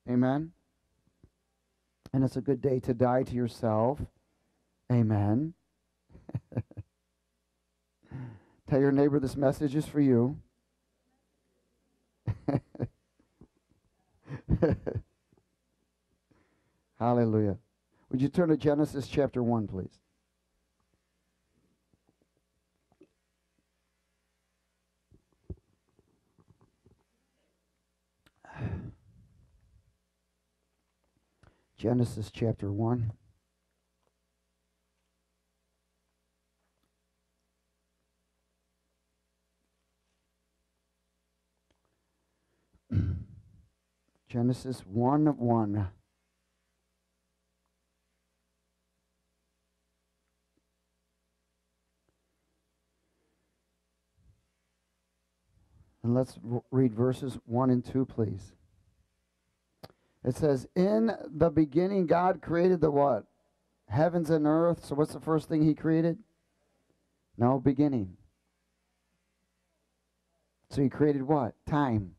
Amen. And it's a good day to die to yourself. Amen. Tell your neighbor this message is for you. Hallelujah. Would you turn to Genesis chapter 1, please? Genesis chapter 1. Genesis 1:1. And let's read verses 1 and 2, please. It says, in the beginning, God created the what? Heavens and earth. So what's the first thing he created? No, beginning. So he created what? Time.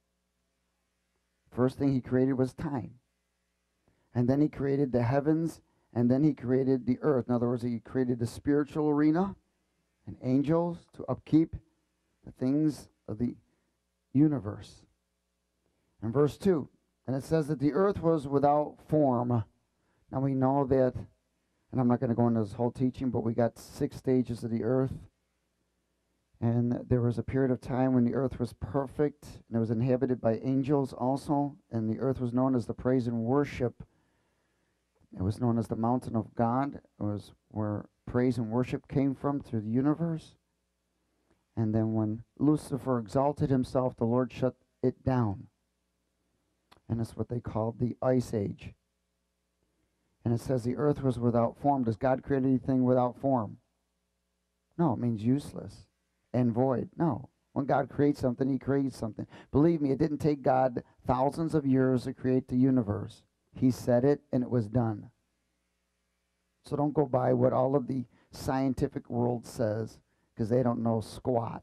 First thing he created was time. And then he created the heavens, and then he created the earth. In other words, he created the spiritual arena and angels to upkeep the things of the universe. And verse 2, and it says that the earth was without form. Now we know that, and I'm not going to go into this whole teaching, but we got 6 stages of the earth. And there was a period of time when the earth was perfect, and it was inhabited by angels also, and the earth was known as the praise and worship. It was known as the mountain of God. It was where praise and worship came from through the universe. And then when Lucifer exalted himself, the Lord shut it down. And that's what they called the Ice Age. And it says the earth was without form. Does God create anything without form? No, it means useless and void. No. When God creates something, he creates something. Believe me, it didn't take God thousands of years to create the universe. He said it, and it was done. So don't go by what all of the scientific world says, because they don't know squat.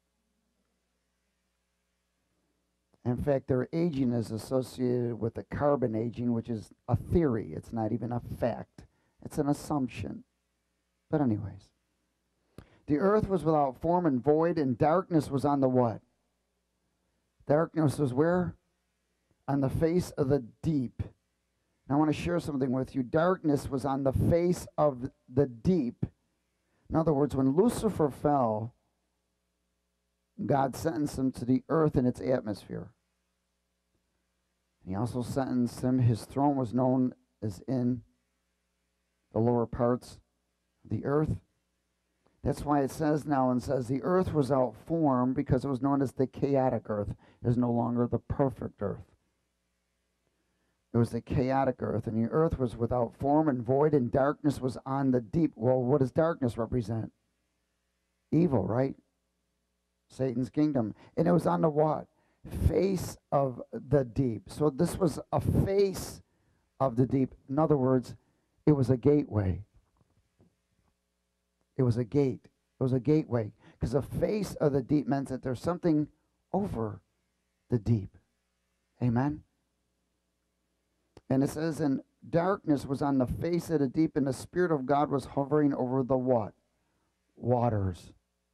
In fact, their aging is associated with the carbon aging, which is a theory. It's not even a fact. It's an assumption. But anyways, the earth was without form and void, and darkness was on the what? Darkness was where? On the face of the deep. Now, I want to share something with you. Darkness was on the face of the deep. In other words, when Lucifer fell, God sentenced him to the earth and its atmosphere. He also sentenced him. His throne was known as in the lower parts of the earth. That's why it says now, and says the earth was without form, because it was known as the chaotic earth. It is no longer the perfect earth. It was the chaotic earth, and the earth was without form and void, and darkness was on the deep. Well, what does darkness represent? Evil, right? Satan's kingdom. And it was on the what? Face of the deep. So this was a face of the deep. In other words, it was a gateway. It was a gate. It was a gateway. Because the face of the deep meant that there's something over the deep. Amen? And it says, and darkness was on the face of the deep, and the Spirit of God was hovering over the what? Waters.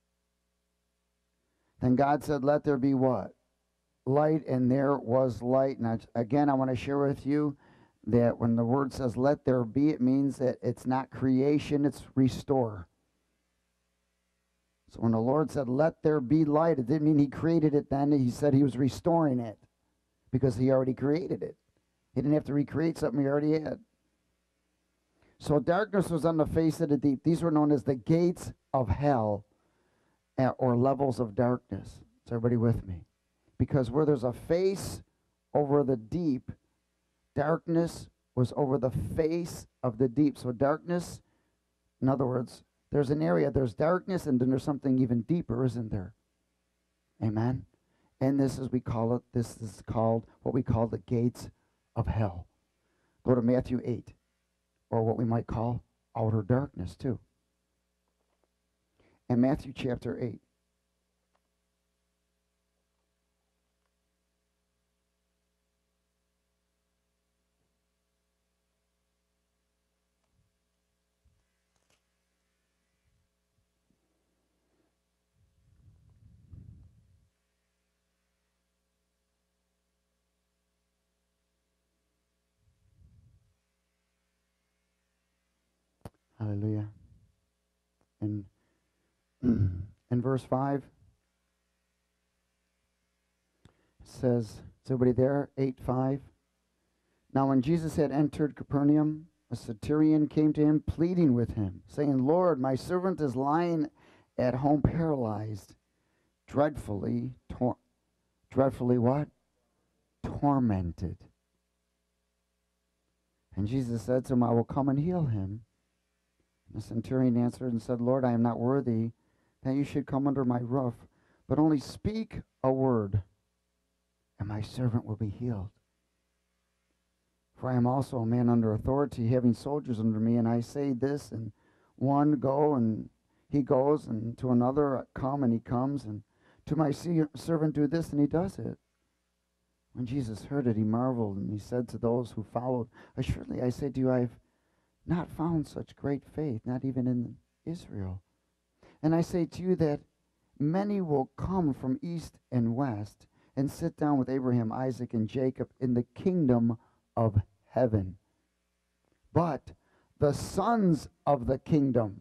Then God said, let there be what? Light, and there was light. Now, again, I want to share with you that when the word says let there be, it means that it's not creation, it's restore. So when the Lord said let there be light, it didn't mean he created it then. He said he was restoring it because he already created it. He didn't have to recreate something he already had. So darkness was on the face of the deep. These were known as the gates of hell, or levels of darkness. Is everybody with me? Because where there's a face over the deep, darkness was over the face of the deep. So darkness, in other words, there's an area, there's darkness, and then there's something even deeper, isn't there? Amen? And this is, we call it, this is called what we call the gates of hell. Go to Matthew 8, or what we might call outer darkness too. And Matthew chapter 8. Hallelujah. And in verse 5, it says, is everybody there? 8:5. Now when Jesus had entered Capernaum, a centurion came to him, pleading with him, saying, Lord, my servant is lying at home paralyzed, dreadfully what? Tormented. And Jesus said to him, I will come and heal him. The centurion answered and said, Lord, I am not worthy that you should come under my roof, but only speak a word, and my servant will be healed. For I am also a man under authority, having soldiers under me, and I say this, and one go, and he goes, and to another come, and he comes, and to my servant do this, and he does it. When Jesus heard it, he marveled, and he said to those who followed, Assuredly I say to you, I have not found such great faith, not even in Israel. And I say to you that many will come from east and west and sit down with Abraham, Isaac, and Jacob in the kingdom of heaven. But the sons of the kingdom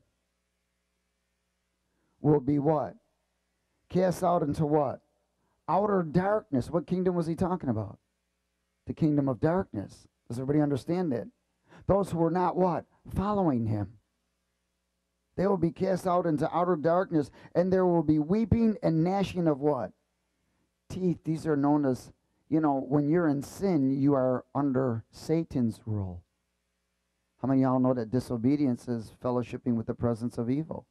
will be what? Cast out into what? Outer darkness. What kingdom was he talking about? The kingdom of darkness. Does everybody understand that? Those who were not what? Following him. They will be cast out into outer darkness, and there will be weeping and gnashing of what? Teeth. These are known as, when you're in sin, you are under Satan's rule. How many of y'all know that disobedience is fellowshipping with the presence of evil?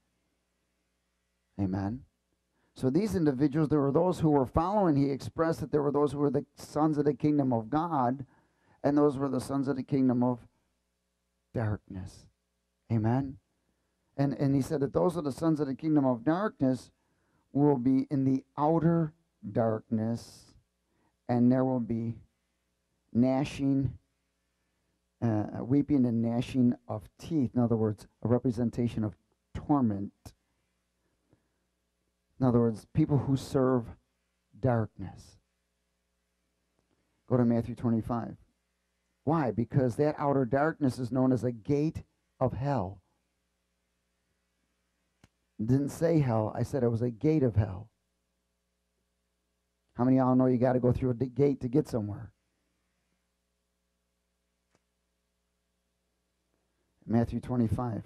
Amen. So these individuals, there were those who were following. He expressed that there were those who were the sons of the kingdom of God, and those were the sons of the kingdom of darkness. Amen. And he said that those are the sons of the kingdom of darkness will be in the outer darkness, and there will be gnashing, weeping and gnashing of teeth. In other words, a representation of torment. In other words, people who serve darkness. Go to Matthew 25. Why? Because that outer darkness is known as a gate of hell. It didn't say hell. I said it was a gate of hell. How many of y'all know you got to go through a gate to get somewhere? Matthew 25.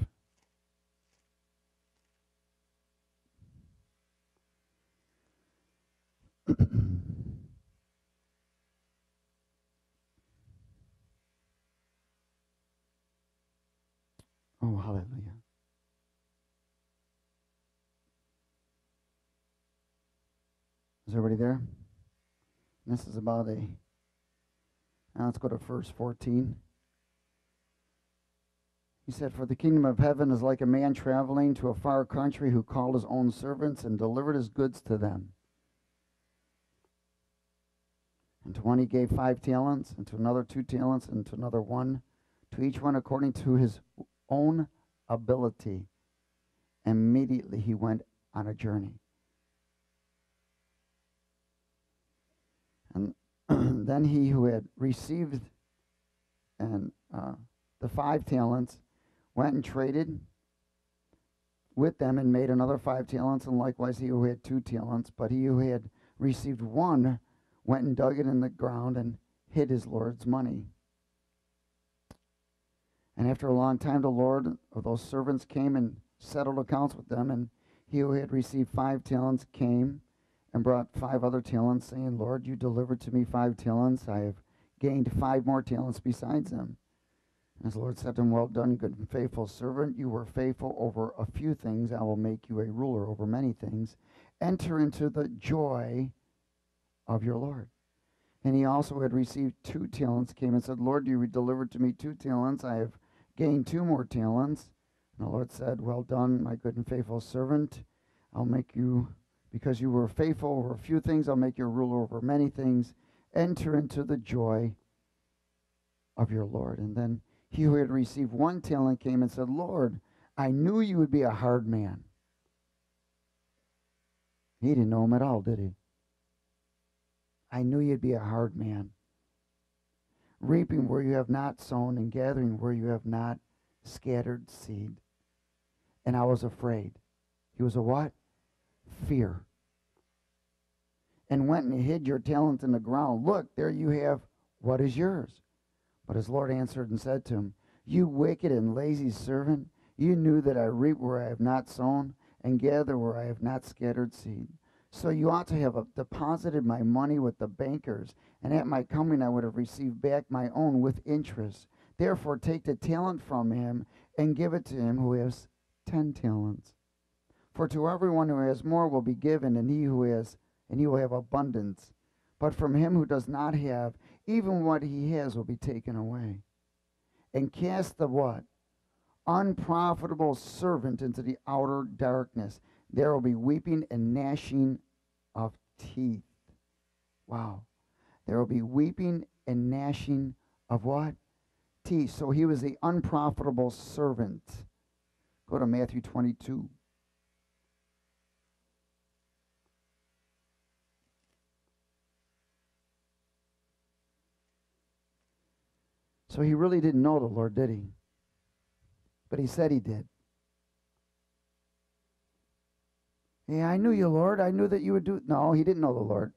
Oh, hallelujah. Is everybody there? This is about now let's go to verse 14. He said, For the kingdom of heaven is like a man traveling to a far country who called his own servants and delivered his goods to them. And to one he gave 5 talents, and to another 2 talents, and to another 1, to each one according to his own ability. Immediately he went on a journey. And then he who had received the 5 talents went and traded with them and made another 5 talents, and likewise he who had 2 talents. But he who had received 1 went and dug it in the ground and hid his Lord's money. And after a long time, the Lord of those servants came and settled accounts with them. And he who had received 5 talents came and brought 5 other talents, saying, Lord, you delivered to me 5 talents. I have gained 5 more talents besides them. And his Lord said to him, Well done, good and faithful servant. You were faithful over a few things. I will make you a ruler over many things. Enter into the joy of your Lord. And he also had received 2 talents, came and said, Lord, you delivered to me 2 talents. I have gained 2 more talents. And the Lord said, Well done, my good and faithful servant. I'll make you, because you were faithful over a few things, I'll make you a ruler over many things. Enter into the joy of your Lord. And then he who had received 1 talent came and said, Lord, I knew you would be a hard man. He didn't know him at all, did he? I knew you'd be a hard man, reaping where you have not sown and gathering where you have not scattered seed. And I was afraid. He was a what? Fear. And went and hid your talent in the ground. Look, there you have what is yours. But his Lord answered and said to him, you wicked and lazy servant, you knew that I reap where I have not sown, and gather where I have not scattered seed. So you ought to have deposited my money with the bankers, and at my coming I would have received back my own with interest. Therefore take the talent from him, and give it to him who has 10 talents. For to everyone who has more will be given, and he will have abundance. But from him who does not have, even what he has will be taken away. And cast the what? Unprofitable servant into the outer darkness. There will be weeping and gnashing of teeth. Wow. There will be weeping and gnashing of what? Teeth. So he was the unprofitable servant. Go to Matthew 22. So he really didn't know the Lord, did he? But he said he did. Yeah, I knew you, Lord. I knew that you would do. No, he didn't know the Lord.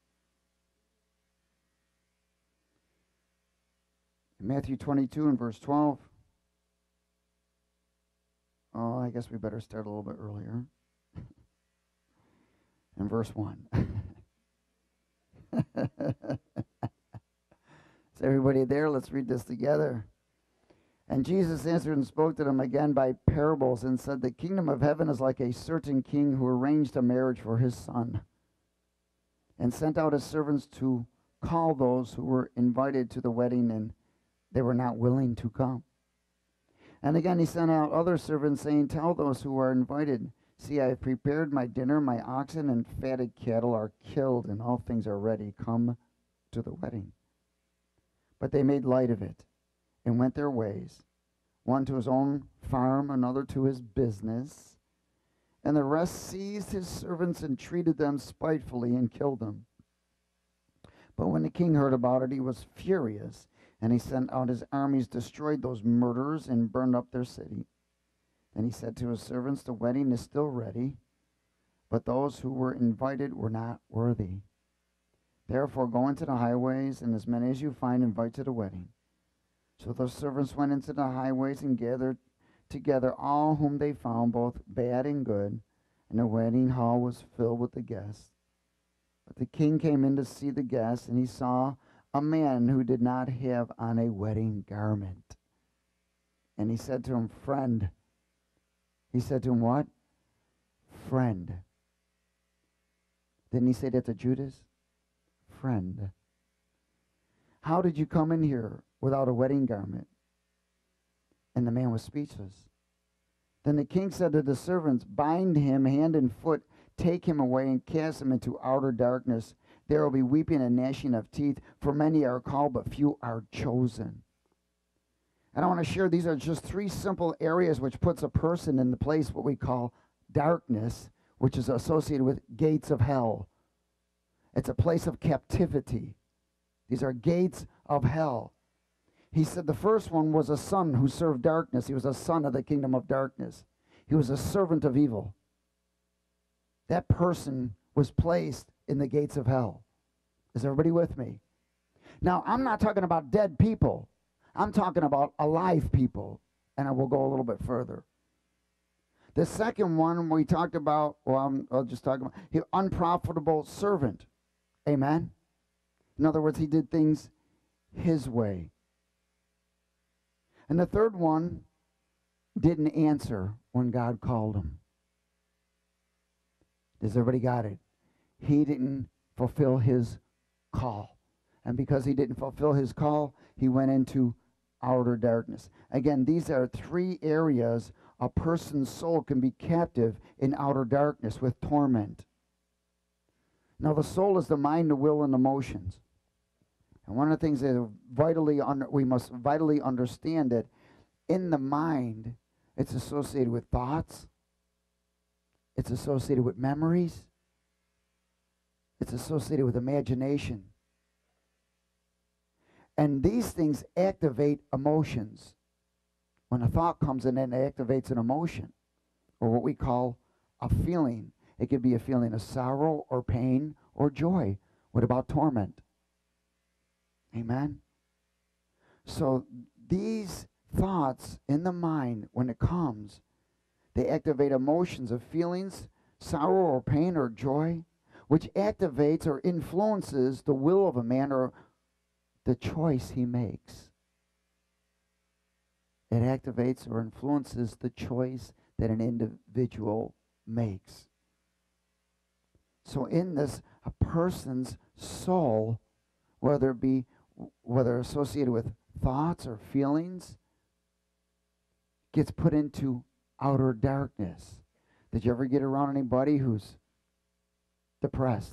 In Matthew 22 and verse 12. Oh, I guess we better start a little bit earlier. In verse 1. Is everybody there? Let's read this together. And Jesus answered and spoke to them again by parables and said, the kingdom of heaven is like a certain king who arranged a marriage for his son and sent out his servants to call those who were invited to the wedding, and they were not willing to come. And again he sent out other servants, saying, tell those who are invited, see, I have prepared my dinner, my oxen and fatted cattle are killed, and all things are ready. Come to the wedding. But they made light of it and went their ways, one to his own farm, another to his business. And the rest seized his servants and treated them spitefully and killed them. But when the king heard about it, he was furious, and he sent out his armies, destroyed those murderers, and burned up their city. Then he said to his servants, the wedding is still ready, but those who were invited were not worthy. Therefore go into the highways, and as many as you find, invite to the wedding. So those servants went into the highways and gathered together all whom they found, both bad and good, and the wedding hall was filled with the guests. But the king came in to see the guests, and he saw a man who did not have on a wedding garment. And he said to him, friend. He said to him, what? Friend. Didn't he say that to Judas? Friend. How did you come in here without a wedding garment? And the man was speechless. Then the king said to the servants, bind him hand and foot, take him away and cast him into outer darkness. There will be weeping and gnashing of teeth, for many are called, but few are chosen. And I want to share, these are just three simple areas which puts a person in the place what we call darkness, which is associated with gates of hell. It's a place of captivity. These are gates of hell. He said the first one was a son who served darkness. He was a son of the kingdom of darkness. He was a servant of evil. That person was placed in the gates of hell. Is everybody with me? Now, I'm not talking about dead people. I'm talking about alive people. And I will go a little bit further. The second one we talked about, well, I'll just talk about, unprofitable servant. Amen? In other words, he did things his way. And the third one didn't answer when God called him. Does everybody got it? He didn't fulfill his call. And because he didn't fulfill his call, he went into outer darkness. Again, these are three areas a person's soul can be captive in outer darkness with torment. Now, the soul is the mind, the will, and emotions. And one of the things that we must vitally understand that in the mind, it's associated with thoughts. It's associated with memories. It's associated with imagination. And these things activate emotions. When a thought comes in, it activates an emotion. or what we call a feeling. It could be a feeling of sorrow or pain or joy. What about torment? Amen? So these thoughts in the mind, when it comes, they activate emotions of feelings, sorrow or pain or joy, which activates or influences the will of a man or the choice he makes. It activates or influences the choice that an individual makes. So in this, a person's soul, whether associated with thoughts or feelings, gets put into outer darkness. Did you ever get around anybody who's depressed?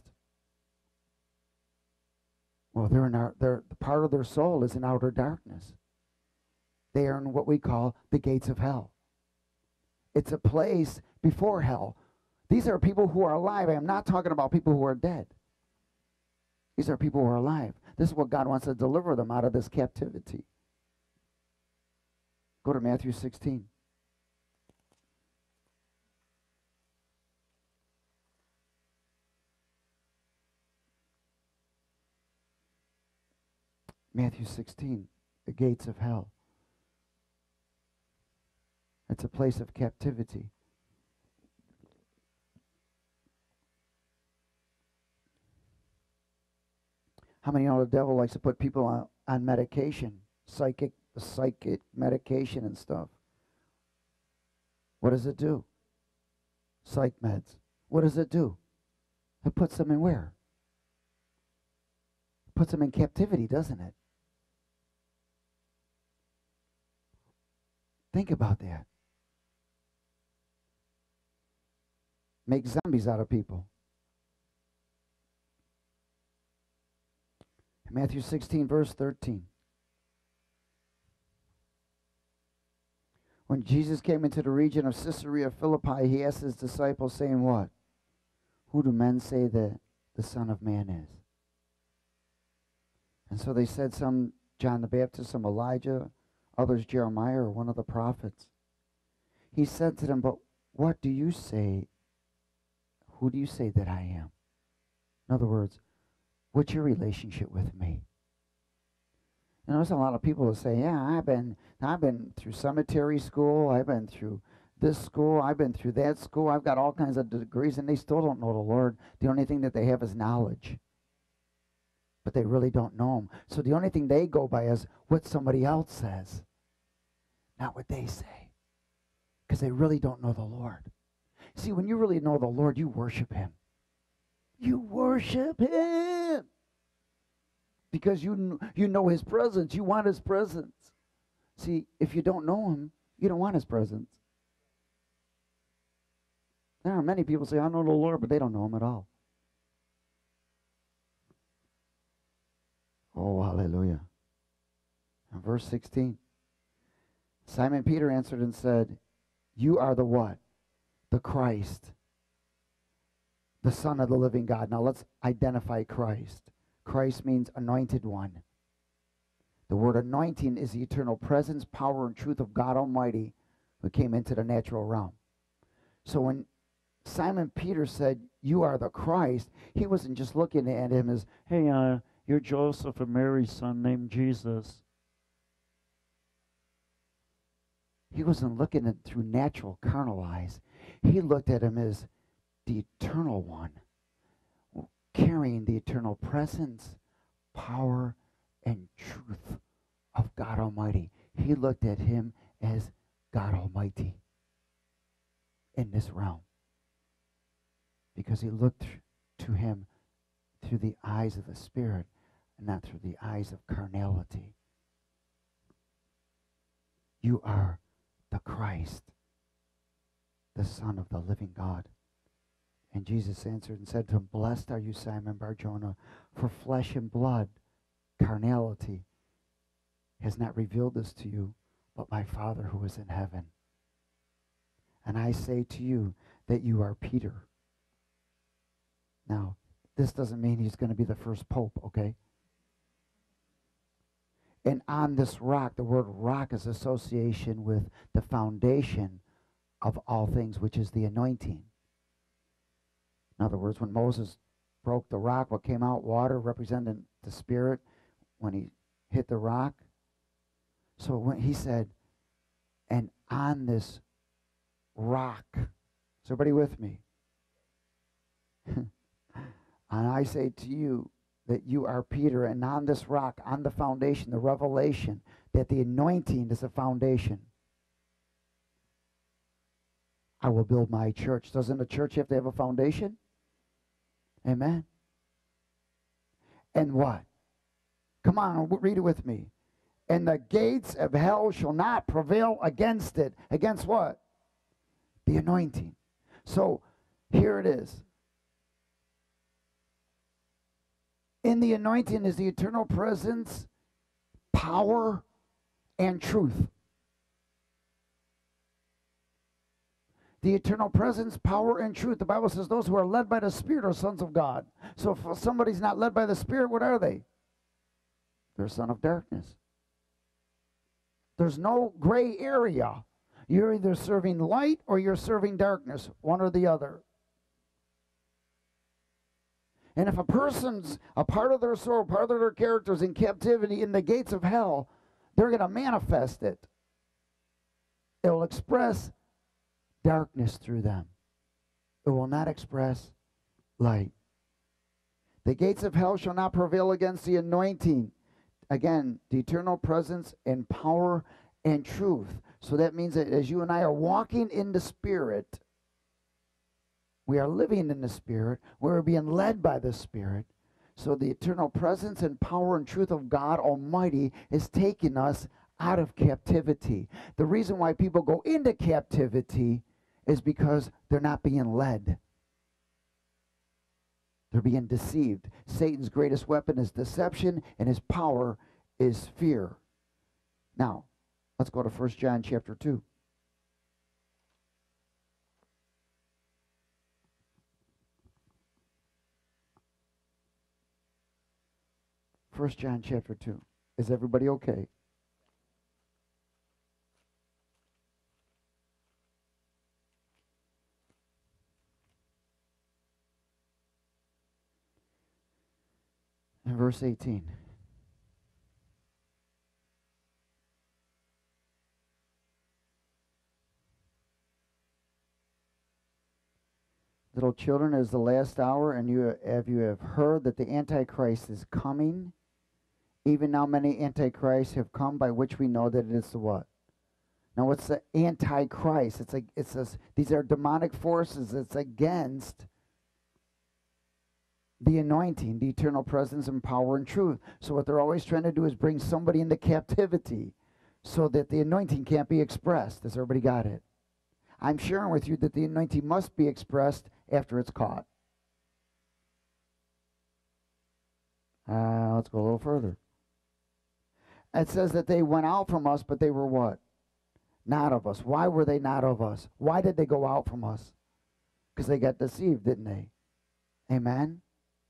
Well, they're part of their soul is in outer darkness. They are in what we call the gates of hell. It's a place before hell. These are people who are alive. I am not talking about people who are dead. These are people who are alive. This is what God wants to deliver them out of this captivity. Go to Matthew 16. Matthew 16, the gates of hell. It's a place of captivity. How many know the devil likes to put people on medication, psychic medication and stuff? What does it do? Psych meds. What does it do? It puts them in where? It puts them in captivity, doesn't it? Think about that. Make zombies out of people. Matthew 16, verse 13. When Jesus came into the region of Caesarea Philippi, he asked his disciples, saying what? Who do men say that the Son of Man is? And so they said, some John the Baptist, some Elijah, others Jeremiah or one of the prophets. He said to them, but what do you say? Who do you say that I am? In other words, what's your relationship with me? You know, there's a lot of people that say, yeah, I've been through cemetery school, I've been through this school, I've been through that school, I've got all kinds of degrees, and they still don't know the Lord. The only thing that they have is knowledge. But they really don't know him. So the only thing they go by is what somebody else says, not what they say. Because they really don't know the Lord. See, when you really know the Lord, you worship him. You worship him. Because you know his presence. You want his presence. See, if you don't know him, you don't want his presence. There are many people say, I know the Lord, but they don't know him at all. Oh, hallelujah. And verse 16. Simon Peter answered and said, you are the what? The Christ, the Son of the living God. Now let's identify Christ. Christ means anointed one. The word anointing is the eternal presence, power, and truth of God Almighty who came into the natural realm. So when Simon Peter said, you are the Christ, he wasn't just looking at him as, hey, you're Joseph and Mary's son named Jesus. He wasn't looking at it through natural, carnal eyes. He looked at him as the eternal one, carrying the eternal presence, power, and truth of God Almighty. He looked at him as God Almighty in this realm. Because he looked to him through the eyes of the Spirit and not through the eyes of carnality. You are the Christ, the Son of the living God. And Jesus answered and said to him, blessed are you, Simon Bar-Jonah, for flesh and blood, carnality, has not revealed this to you, but my Father who is in heaven. And I say to you that you are Peter. Now, this doesn't mean he's going to be the first pope, okay? And on this rock, the word rock is association with the foundation of all things, which is the anointing. In other words, when Moses broke the rock, what came out? Water, representing the Spirit when he hit the rock. So when he said, and on this rock, is everybody with me? And I say to you that you are Peter, and on this rock, on the foundation, the revelation, that the anointing is a foundation. I will build my church. Doesn't a church have to have a foundation? Amen. And what? Come on, read it with me. And the gates of hell shall not prevail against it. Against what? The anointing. So here it is. In the anointing is the eternal presence, power, and truth. The eternal presence, power, and truth. The Bible says those who are led by the Spirit are sons of God. So if somebody's not led by the Spirit, what are they? They're a son of darkness. There's no gray area. You're either serving light or you're serving darkness, one or the other. And if a person's a part of their soul, part of their character is in captivity in the gates of hell, they're going to manifest it. It will express darkness through them. It will not express light. The gates of hell shall not prevail against the anointing. Again, the eternal presence and power and truth. So that means that as you and I are walking in the Spirit, we are living in the Spirit. We're being led by the Spirit. So the eternal presence and power and truth of God Almighty is taking us out of captivity. The reason why people go into captivity is because they're not being led. They're being deceived. Satan's greatest weapon is deception, and his power is fear. Now, let's go to 1 John chapter 2. 1 John chapter 2. Is everybody okay? In verse 18. Little children, it is the last hour, and you have heard that the Antichrist is coming. Even now many Antichrists have come, by which we know that it is the what? Now what's the Antichrist? These are demonic forces. It's against the anointing, the eternal presence and power and truth. So what they're always trying to do is bring somebody into captivity so that the anointing can't be expressed. Has everybody got it? I'm sharing with you that the anointing must be expressed after it's caught. Let's go a little further. It says that they went out from us, but they were what? Not of us. Why were they not of us? Why did they go out from us? Because they got deceived, didn't they? Amen?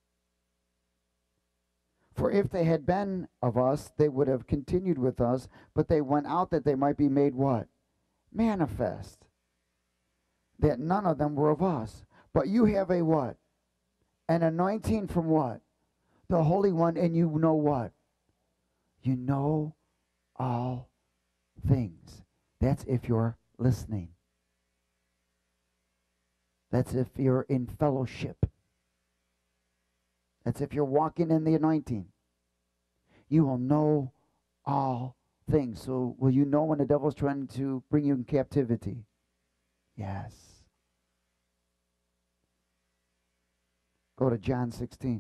For if they had been of us, they would have continued with us, but they went out that they might be made what? Manifest. That none of them were of us. But you have a what? An anointing from what? The Holy One, and you know what? You know all things. That's if you're listening. That's if you're in fellowship. That's if you're walking in the anointing. You will know all things. So will you know when the devil's trying to bring you in captivity? Yes. Go to John 16.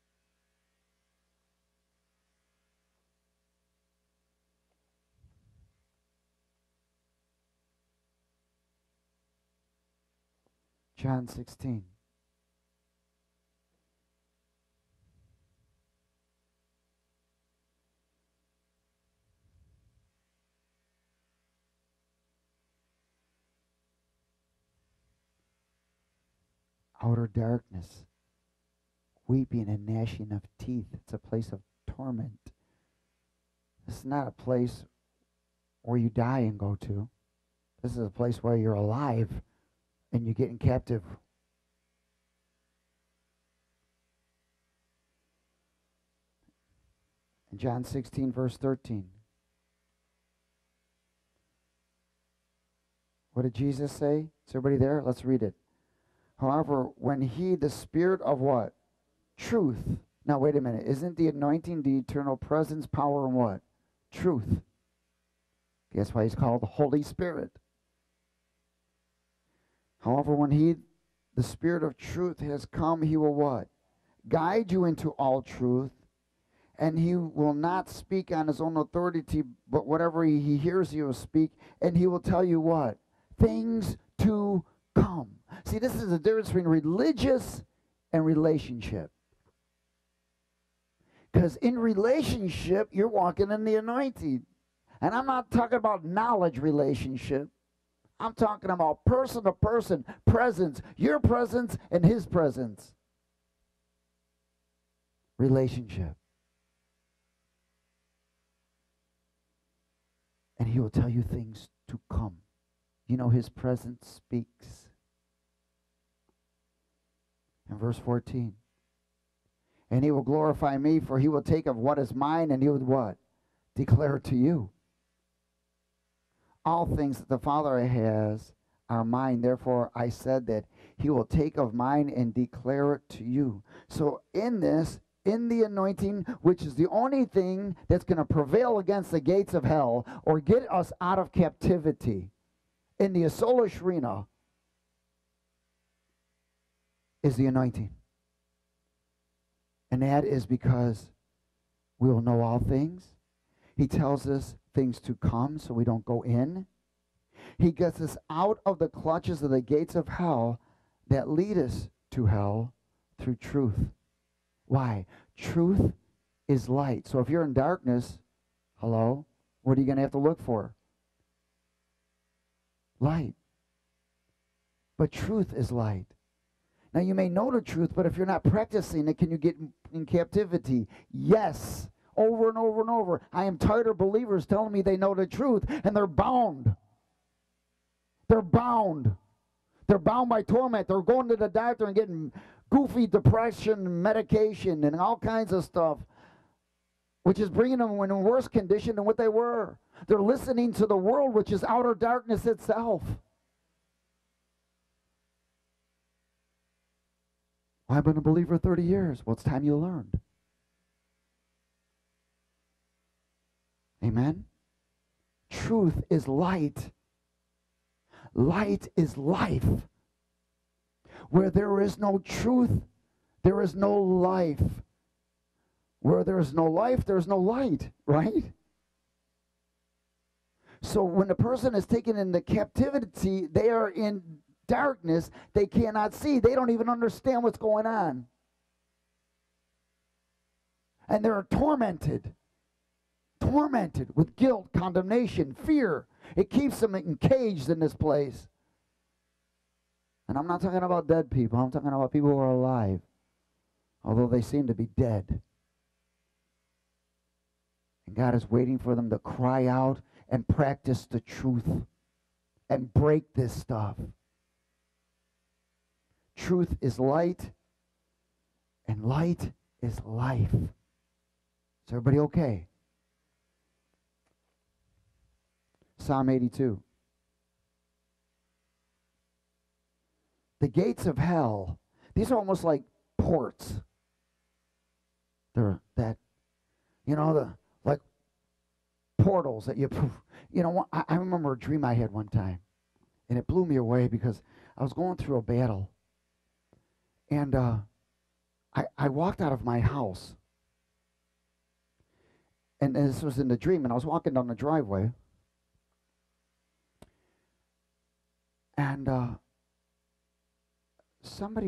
John 16. Outer darkness, weeping and gnashing of teeth. It's a place of torment. This is not a place where you die and go to. This is a place where you're alive and you're getting captive. In John 16, verse 13. What did Jesus say? Is everybody there? Let's read it. However, when he, the Spirit of what? Truth. Now, wait a minute. Isn't the anointing the eternal presence, power, and what? Truth. That's why he's called the Holy Spirit. However, when he, the Spirit of truth, has come, he will what? Guide you into all truth. And he will not speak on his own authority, but whatever he hears, he will speak. And he will tell you what? Things to come. See, this is the difference between religious and relationship. Because in relationship, you're walking in the anointing. And I'm not talking about knowledge relationship. I'm talking about person-to-person presence. Your presence and his presence. Relationship. And he will tell you things to come. You know, his presence speaks. In verse 14. And he will glorify me, for he will take of what is mine, and he will what? Declare it to you. All things that the Father has are mine. Therefore, I said that he will take of mine and declare it to you. So in this, in the anointing, which is the only thing that's going to prevail against the gates of hell or get us out of captivity in the soulish arena, is the anointing. And that is because we will know all things. He tells us things to come so we don't go in. He gets us out of the clutches of the gates of hell that lead us to hell through truth. Why? Truth is light. So if you're in darkness, hello, what are you going to have to look for? Light. But truth is light. Now you may know the truth, but if you're not practicing it, can you get in captivity? Yes. Over and over and over. I am tired of believers telling me they know the truth, and they're bound. They're bound. They're bound by torment. They're going to the doctor and getting goofy depression medication and all kinds of stuff, which is bringing them in a worse condition than what they were. They're listening to the world, which is outer darkness itself. I've been a believer 30 years. Well, it's time you learned. Amen? Truth is light. Light is life. Where there is no truth, there is no life. Where there is no life, there is no light, right? So when a person is taken into captivity, they are in darkness. They cannot see. They don't even understand what's going on. And they're tormented. Tormented with guilt, condemnation, fear. It keeps them encaged in this place. And I'm not talking about dead people. I'm talking about people who are alive, although they seem to be dead. And God is waiting for them to cry out and practice the truth and break this stuff. Truth is light, and light is life. Is everybody okay? Psalm 82. The gates of hell, these are almost like ports. They're that, like portals that I remember a dream I had one time, and it blew me away because I was going through a battle, and I walked out of my house, and this was in the dream, and I was walking down the driveway, and somebody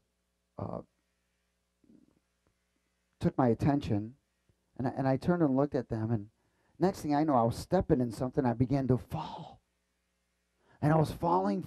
took my attention, and I turned and looked at them, and next thing I know, I was stepping in something. I began to fall, and I was falling.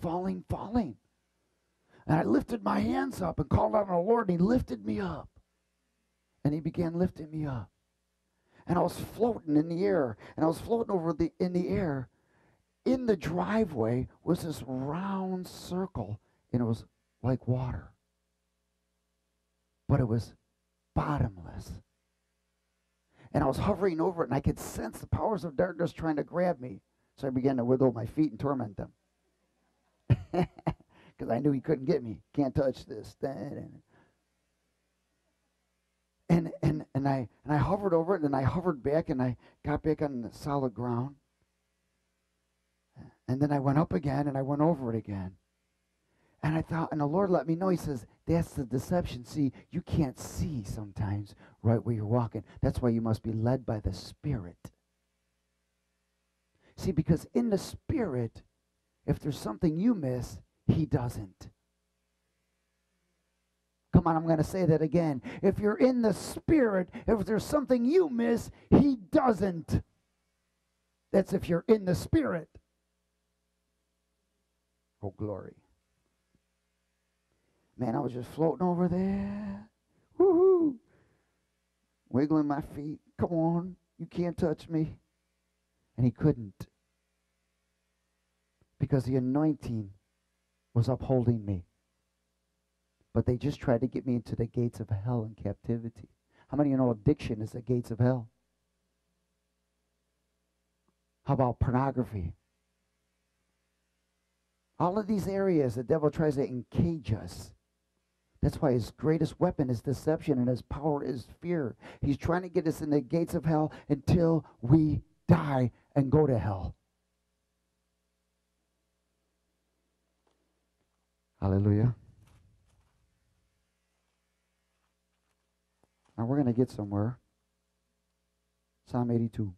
And I lifted my hands up and called out on the Lord, and he lifted me up. And he began lifting me up. And I was floating in the air, and I was floating in the air, in the driveway was this round circle, and it was like water. But it was bottomless. And I was hovering over it, and I could sense the powers of darkness trying to grab me. So I began to wiggle my feet and torment them. Because I knew he couldn't get me. Can't touch this. And I hovered over it, and I hovered back, and I got back on the solid ground. And then I went up again, and I went over it again. And I thought, and the Lord let me know, he says, that's the deception. See, you can't see sometimes right where you're walking. That's why you must be led by the Spirit. See, because in the Spirit, if there's something you miss, he doesn't. Come on, I'm going to say that again. If you're in the Spirit, if there's something you miss, he doesn't. That's if you're in the Spirit. Oh, glory. Man, I was just floating over there. Woohoo! Wiggling my feet. Come on, you can't touch me. And he couldn't. Because the anointing was upholding me. But they just tried to get me into the gates of hell and captivity. How many of you know addiction is the gates of hell? How about pornography? All of these areas, the devil tries to encage us. That's why his greatest weapon is deception and his power is fear. He's trying to get us in the gates of hell until we die and go to hell. Hallelujah. Now we're going to get somewhere. Psalm 82.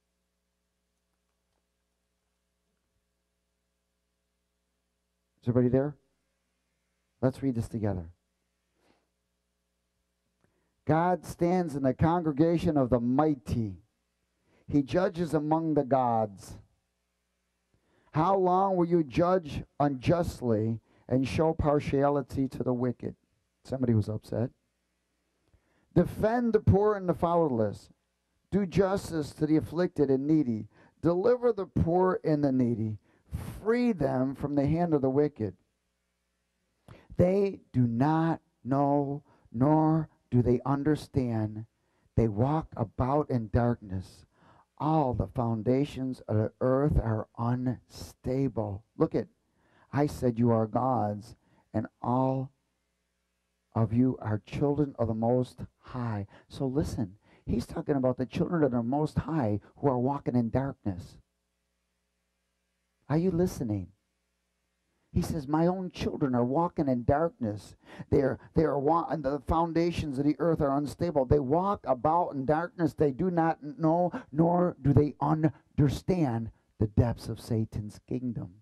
Is everybody there? Let's read this together. God stands in the congregation of the mighty. He judges among the gods. How long will you judge unjustly and show partiality to the wicked? Somebody was upset. Defend the poor and the fatherless. Do justice to the afflicted and needy. Deliver the poor and the needy. Free them from the hand of the wicked. They do not know, nor do they understand. They walk about in darkness. All the foundations of the earth are unstable. Look at, I said you are gods, and all of you are children of the Most High. So listen, he's talking about the children of the Most High who are walking in darkness. Are you listening? He says, my own children are walking in darkness. The foundations of the earth are unstable. They walk about in darkness. They do not know, nor do they understand the depths of Satan's kingdom.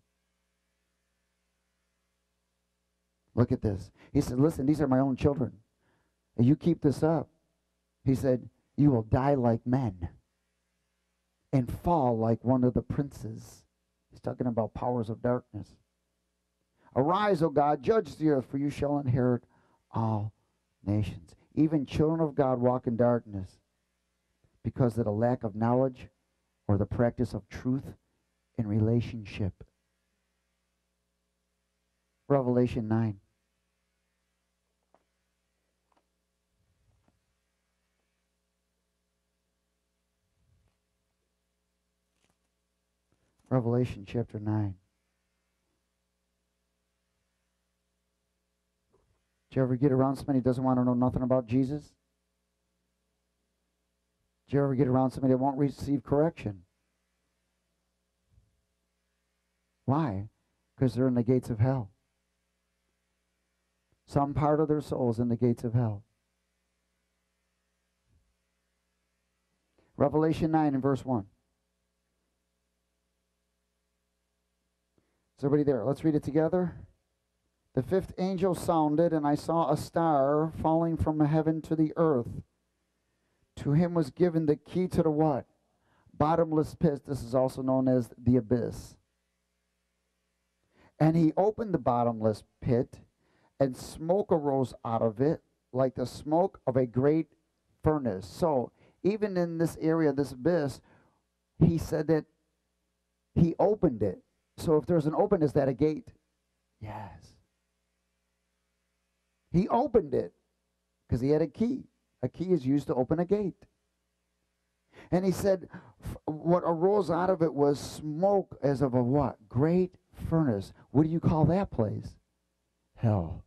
Look at this. He said, listen, these are my own children. And you keep this up. He said, you will die like men and fall like one of the princes. He's talking about powers of darkness. Arise, O God, judge the earth, for you shall inherit all nations. Even children of God walk in darkness because of the lack of knowledge or the practice of truth in relationship. Revelation 9. Revelation chapter 9. Did you ever get around somebody who doesn't want to know nothing about Jesus? Did you ever get around somebody that won't receive correction? Why? Because they're in the gates of hell. Some part of their soul is in the gates of hell. Revelation 9 and verse 1. Is everybody there? Let's read it together. The fifth angel sounded, and I saw a star falling from heaven to the earth. To him was given the key to the what? Bottomless pit. This is also known as the abyss. And he opened the bottomless pit, and smoke arose out of it like the smoke of a great furnace. So even in this area, this abyss, he said that He opened it. So if there's an open, is that a gate? Yes. He opened it because he had a key. A key is used to open a gate. And he said what arose out of it was smoke as of a what? Great furnace. What do you call that place? Hell.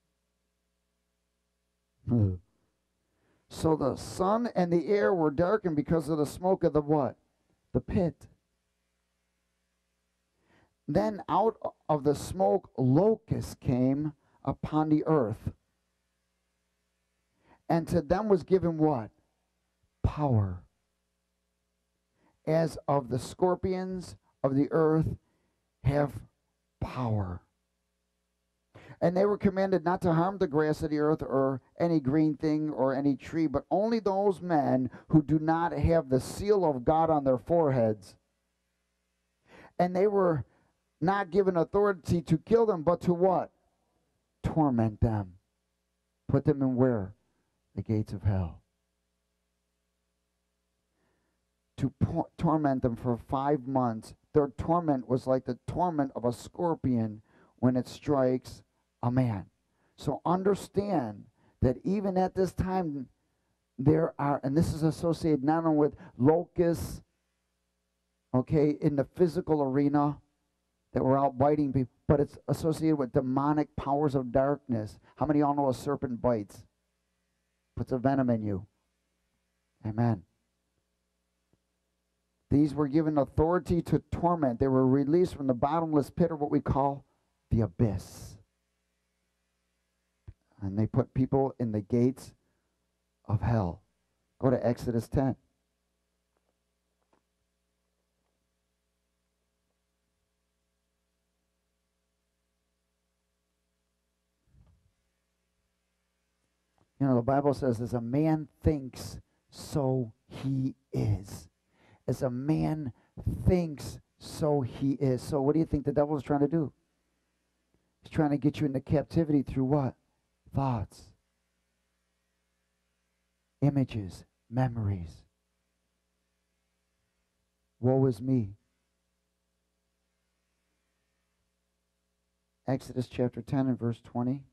So the sun and the air were darkened because of the smoke of the what? The pit. Then out of the smoke locusts came upon the earth. And to them was given what? Power. As of the scorpions of the earth have power. And they were commanded not to harm the grass of the earth or any green thing or any tree, but only those men who do not have the seal of God on their foreheads. And they were not given authority to kill them, but to what? Torment them. Put them in where? The gates of hell. To torment them for 5 months. Their torment was like the torment of a scorpion when it strikes a man. So understand that even at this time, there are, and this is associated not only with locusts, okay, in the physical arena that were out biting people, but it's associated with demonic powers of darkness. How many of y'all know a serpent bites? Puts a venom in you. Amen. These were given authority to torment. They were released from the bottomless pit, or what we call the abyss. And they put people in the gates of hell. Go to Exodus 10. You know, the Bible says, as a man thinks, so he is. As a man thinks, so he is. So what do you think the devil is trying to do? He's trying to get you into captivity through what? Thoughts, images, memories. Woe is me. Exodus chapter 10 and verse 20.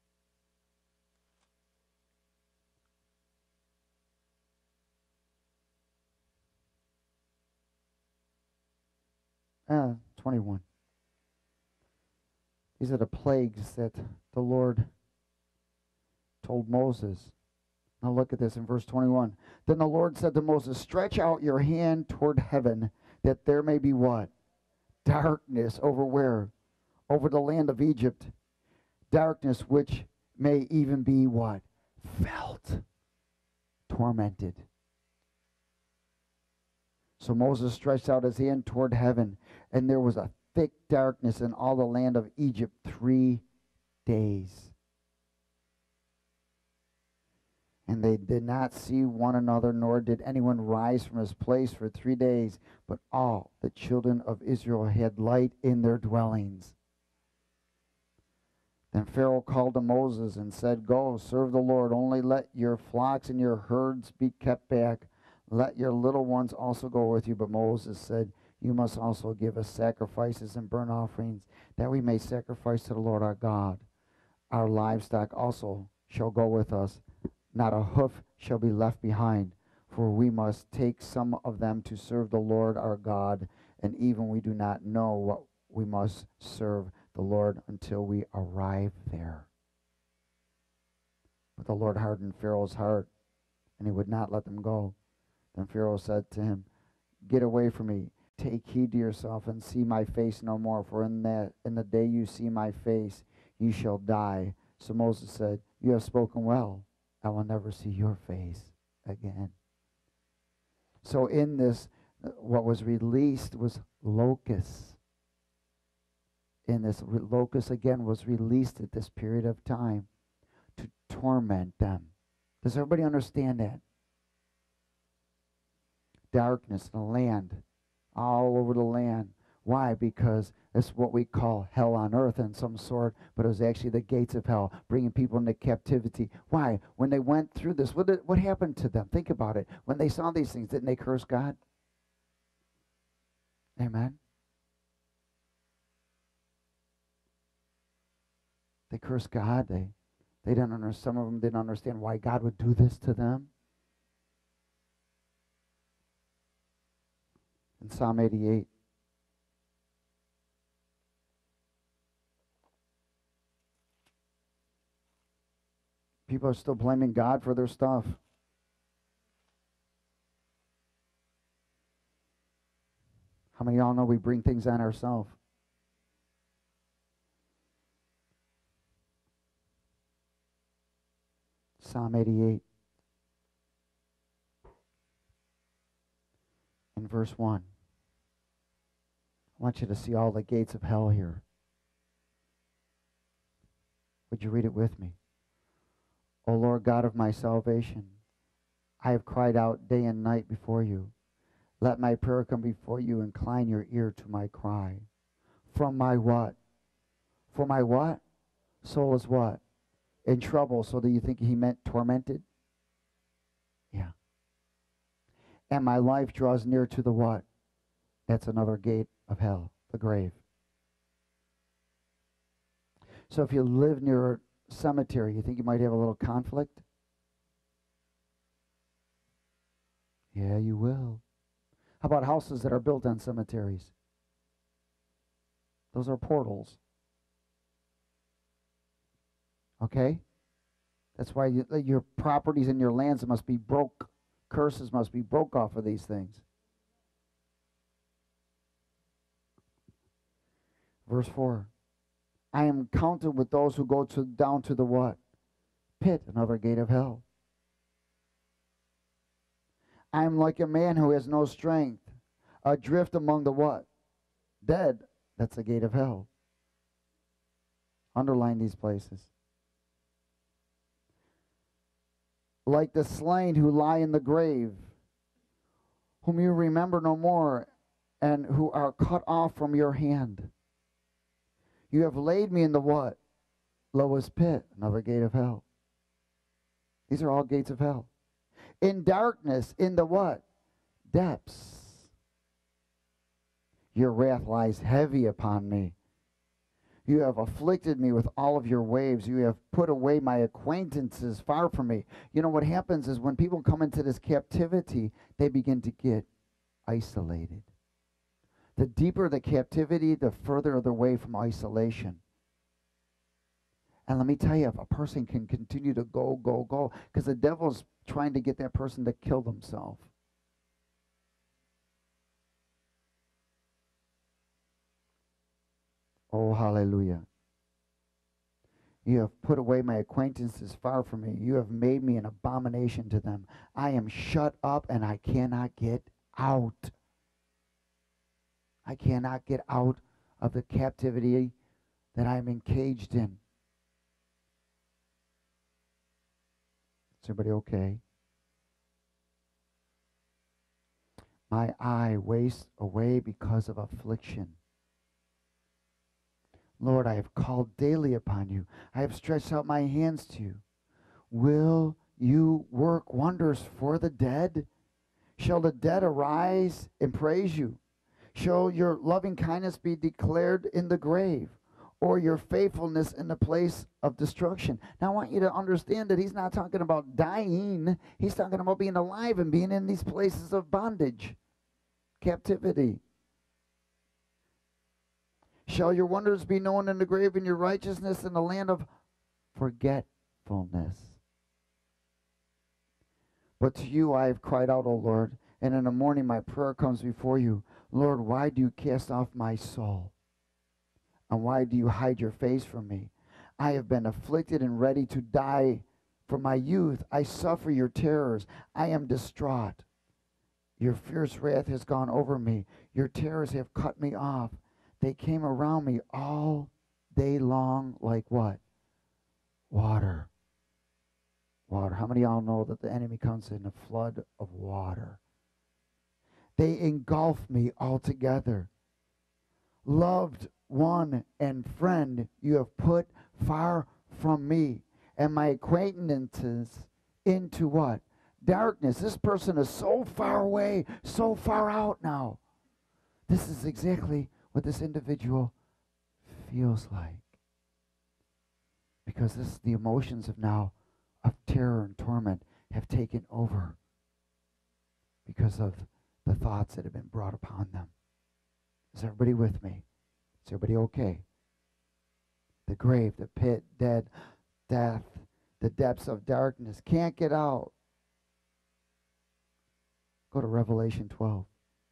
21. These are the plagues that the Lord told Moses. Now look at this in verse 21. Then the Lord said to Moses, stretch out your hand toward heaven, that there may be what? Darkness over where? Over the land of Egypt. Darkness which may even be what? Felt. Tormented. So Moses stretched out his hand toward heaven, and there was a thick darkness in all the land of Egypt 3 days. And they did not see one another, nor did anyone rise from his place for 3 days, but all the children of Israel had light in their dwellings. Then Pharaoh called to Moses and said, go, serve the Lord, only let your flocks and your herds be kept back. Let your little ones also go with you. But Moses said, you must also give us sacrifices and burnt offerings, that we may sacrifice to the Lord our God. Our livestock also shall go with us. Not a hoof shall be left behind, for we must take some of them to serve the Lord our God, and even we do not know what we must serve the Lord until we arrive there. But the Lord hardened Pharaoh's heart, and he would not let them go. Then Pharaoh said to him, get away from me. Take heed to yourself and see my face no more, for in the day you see my face, you shall die. So Moses said, you have spoken well. I will never see your face again. So in this, what was released was locusts. And this locust again was released at this period of time to torment them. Does everybody understand that? Darkness in the land, all over the land. Why? Because it's what we call hell on earth in some sort, but it was actually the gates of hell, bringing people into captivity. Why? When they went through this, what happened to them? Think about it. When they saw these things, didn't they curse God? Amen. curse God. They didn't understand. Some of them didn't understand why God would do this to them. In Psalm 88, people are still blaming God for their stuff. How many of y'all know we bring things on ourselves? Psalm 88 in verse 1. I want you to see all the gates of hell here. Would you read it with me? O Lord God of my salvation, I have cried out day and night before you. Let my prayer come before you. Incline your ear to my cry. From my what? For my what? Soul is what? In trouble. So do you think he meant tormented? Yeah. And my life draws near to the what? That's another gate of hell, the grave. So if you live near a cemetery, you think you might have a little conflict? Yeah, you will. How about houses that are built on cemeteries? Those are portals. Okay? That's why your properties and your lands must be broke. Curses must be broke off of these things. Verse 4. I am counted with those who go down to the what? Pit, another gate of hell. I am like a man who has no strength, adrift among the what? Dead. That's the gate of hell. Underline these places. Like the slain who lie in the grave, whom you remember no more, and who are cut off from your hand. You have laid me in the what? Lowest pit, another gate of hell. These are all gates of hell. In darkness, in the what? Depths. Your wrath lies heavy upon me. You have afflicted me with all of your waves. You have put away my acquaintances far from me. You know what happens is when people come into this captivity, they begin to get isolated. The deeper the captivity, the further they're away from isolation. And let me tell you, if a person can continue to go, because the devil's trying to get that person to kill themselves. Oh, hallelujah. You have put away my acquaintances far from me. You have made me an abomination to them. I am shut up and I cannot get out. I cannot get out of the captivity that I'm encaged in. Is everybody okay? My eye wastes away because of affliction. Lord, I have called daily upon you. I have stretched out my hands to you. Will you work wonders for the dead? Shall the dead arise and praise you? Shall your loving kindness be declared in the grave, or your faithfulness in the place of destruction? Now I want you to understand that he's not talking about dying. He's talking about being alive and being in these places of bondage, captivity. Shall your wonders be known in the grave, and your righteousness in the land of forgetfulness? But to you I have cried out, O Lord, and in the morning my prayer comes before you. Lord, why do you cast off my soul? And why do you hide your face from me? I have been afflicted and ready to die from my youth. I suffer your terrors. I am distraught. Your fierce wrath has gone over me. Your terrors have cut me off. They came around me all day long like what? Water. Water. How many of y'all know that the enemy comes in a flood of water? They engulf me altogether. Loved one and friend you have put far from me, and my acquaintances into what? Darkness. This person is so far away, so far out now. This is exactly what this individual feels like. Because the emotions of now of terror and torment have taken over because of the thoughts that have been brought upon them. Is everybody with me? Is everybody okay? The grave, the pit, death, the depths of darkness, can't get out. Go to Revelation 12.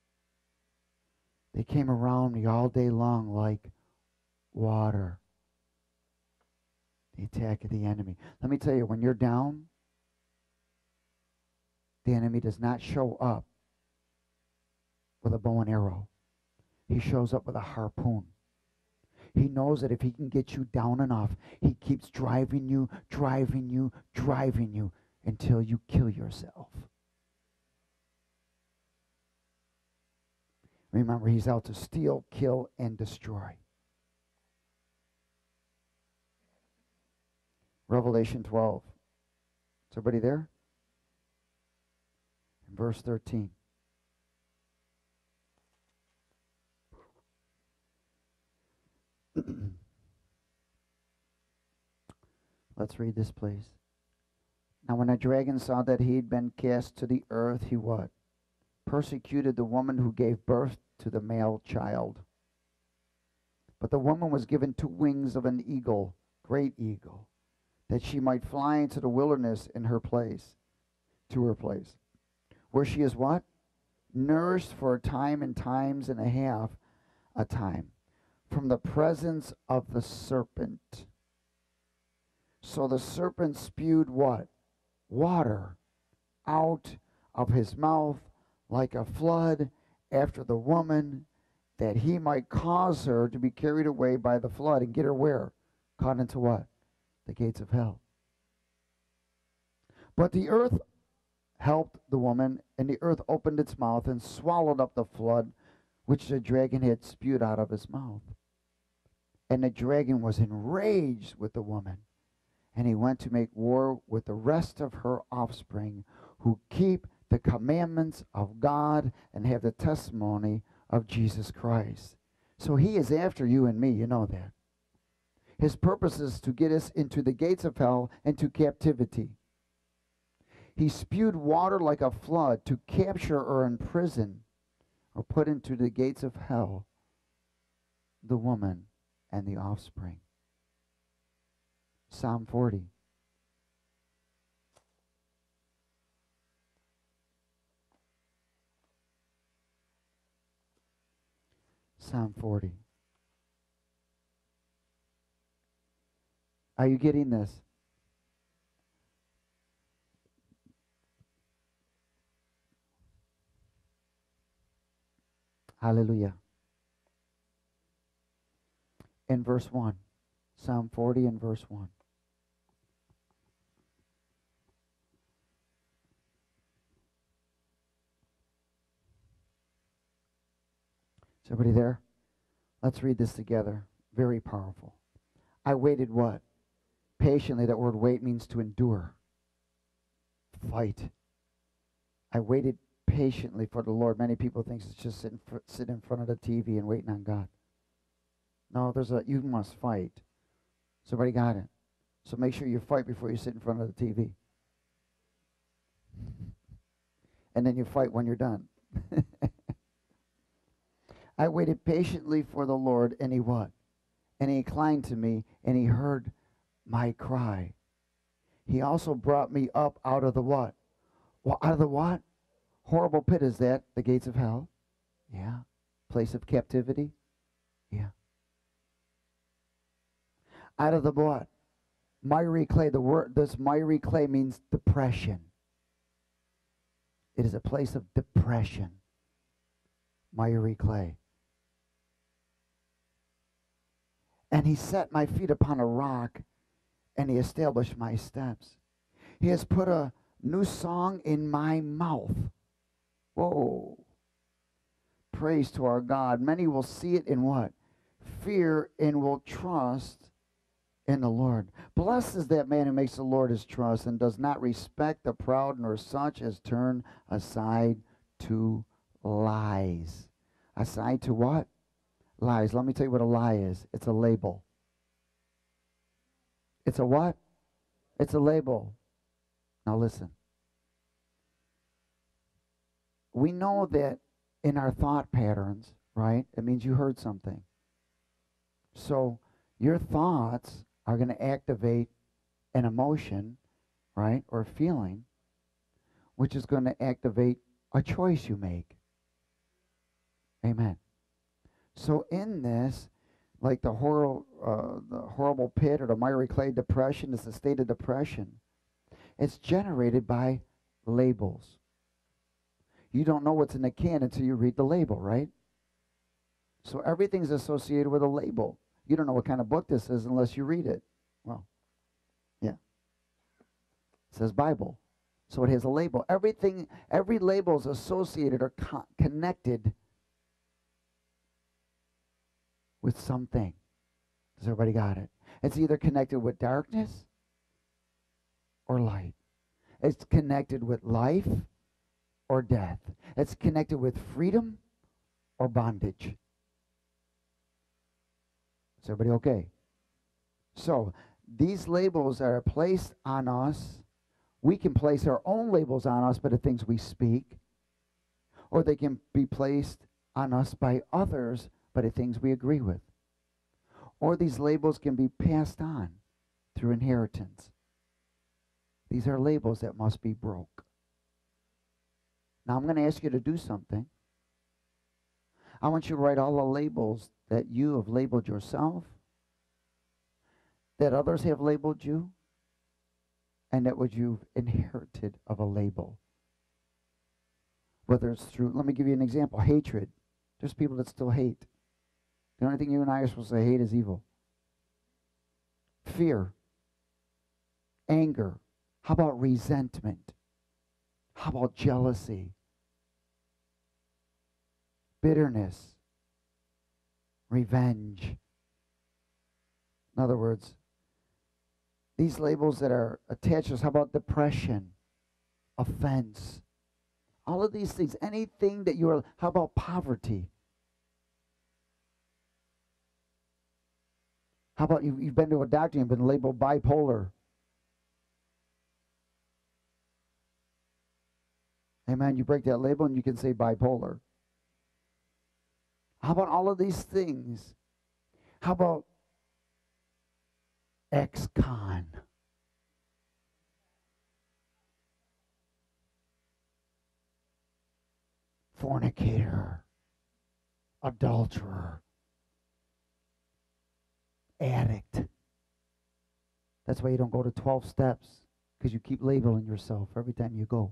They came around me all day long like water. The attack of the enemy. Let me tell you, when you're down, the enemy does not show up with a bow and arrow. He shows up with a harpoon. He knows that if he can get you down enough, he keeps driving you until you kill yourself. Remember, he's out to steal, kill, and destroy. Revelation 12. Is everybody there? In verse 13. Let's read this, please. Now when the dragon saw that he had been cast to the earth, he what? Persecuted the woman who gave birth to the male child. But the woman was given 2 wings of an eagle, great eagle, that she might fly into the wilderness in her place, to her place, where she is what? Nourished for a time and times and a half a time, from the presence of the serpent. So the serpent spewed what? Water out of his mouth like a flood after the woman, that he might cause her to be carried away by the flood and get her where? Caught into what? The gates of hell. But the earth helped the woman, and the earth opened its mouth and swallowed up the flood which the dragon had spewed out of his mouth. And the dragon was enraged with the woman, and he went to make war with the rest of her offspring, who keep the commandments of God and have the testimony of Jesus Christ. So he is after you and me, you know that. His purpose is to get us into the gates of hell and to captivity. He spewed water like a flood to capture or imprison or put into the gates of hell the woman and the offspring. Psalm 40. Psalm 40. Are you getting this? Hallelujah. In verse 1. Psalm 40 and verse 1. Is everybody there? Let's read this together. Very powerful. I waited what? Patiently. That word wait means to endure. Fight. I waited patiently for the Lord. Many people think it's just sit in front of the TV and waiting on God. No, you must fight. Somebody got it. So make sure you fight before you sit in front of the TV. And then you fight when you're done. I waited patiently for the Lord, and he what? And he inclined to me, and he heard my cry. He also brought me up out of the what? Well, out of the what? Horrible pit is that? The gates of hell? Yeah. Place of captivity? Yeah. Out of the what? Miry clay. This miry clay means depression. It is a place of depression. Miry clay. And he set my feet upon a rock, and he established my steps. He has put a new song in my mouth. Whoa. Praise to our God. Many will see it in what? Fear, and will trust in the Lord. Blessed is that man who makes the Lord his trust and does not respect the proud, nor such as turn aside to lies. Aside to what? Lies. Let me tell you what a lie is. It's a label. It's a what? It's a label. Now listen. We know that in our thought patterns, right? It means you heard something. So your thoughts are going to activate an emotion, right, or feeling, which is going to activate a choice you make. Amen. So in this, like the horrible pit or the miry clay depression is a state of depression. It's generated by labels. You don't know what's in the can until you read the label, right? So everything's associated with a label. You don't know what kind of book this is unless you read it. Well, yeah. It says Bible. So it has a label. Every label is associated or connected with something. Does everybody got it? It's either connected with darkness or light. It's connected with life or death. It's connected with freedom or bondage. Is everybody okay? So these labels are placed on us. We can place our own labels on us by the things we speak, or they can be placed on us by others by the things we agree with. Or these labels can be passed on through inheritance. These are labels that must be broke. Now I'm going to ask you to do something. I want you to write all the labels that you have labeled yourself, that others have labeled you, and that what you've inherited of a label. Whether it's through, let me give you an example, hatred. There's people that still hate. The only thing you and I are supposed to hate is evil. Fear. Anger. How about resentment? How about jealousy? Bitterness. Revenge. In other words, these labels that are attached to us, how about depression? Offense. All of these things, anything that you are, how about poverty? How about you've been to a doctor and been labeled bipolar? Amen. You break that label and you can say bipolar. How about all of these things? How about ex-con? Fornicator. Adulterer. Addict. That's why you don't go to 12 steps, because you keep labeling yourself every time you go.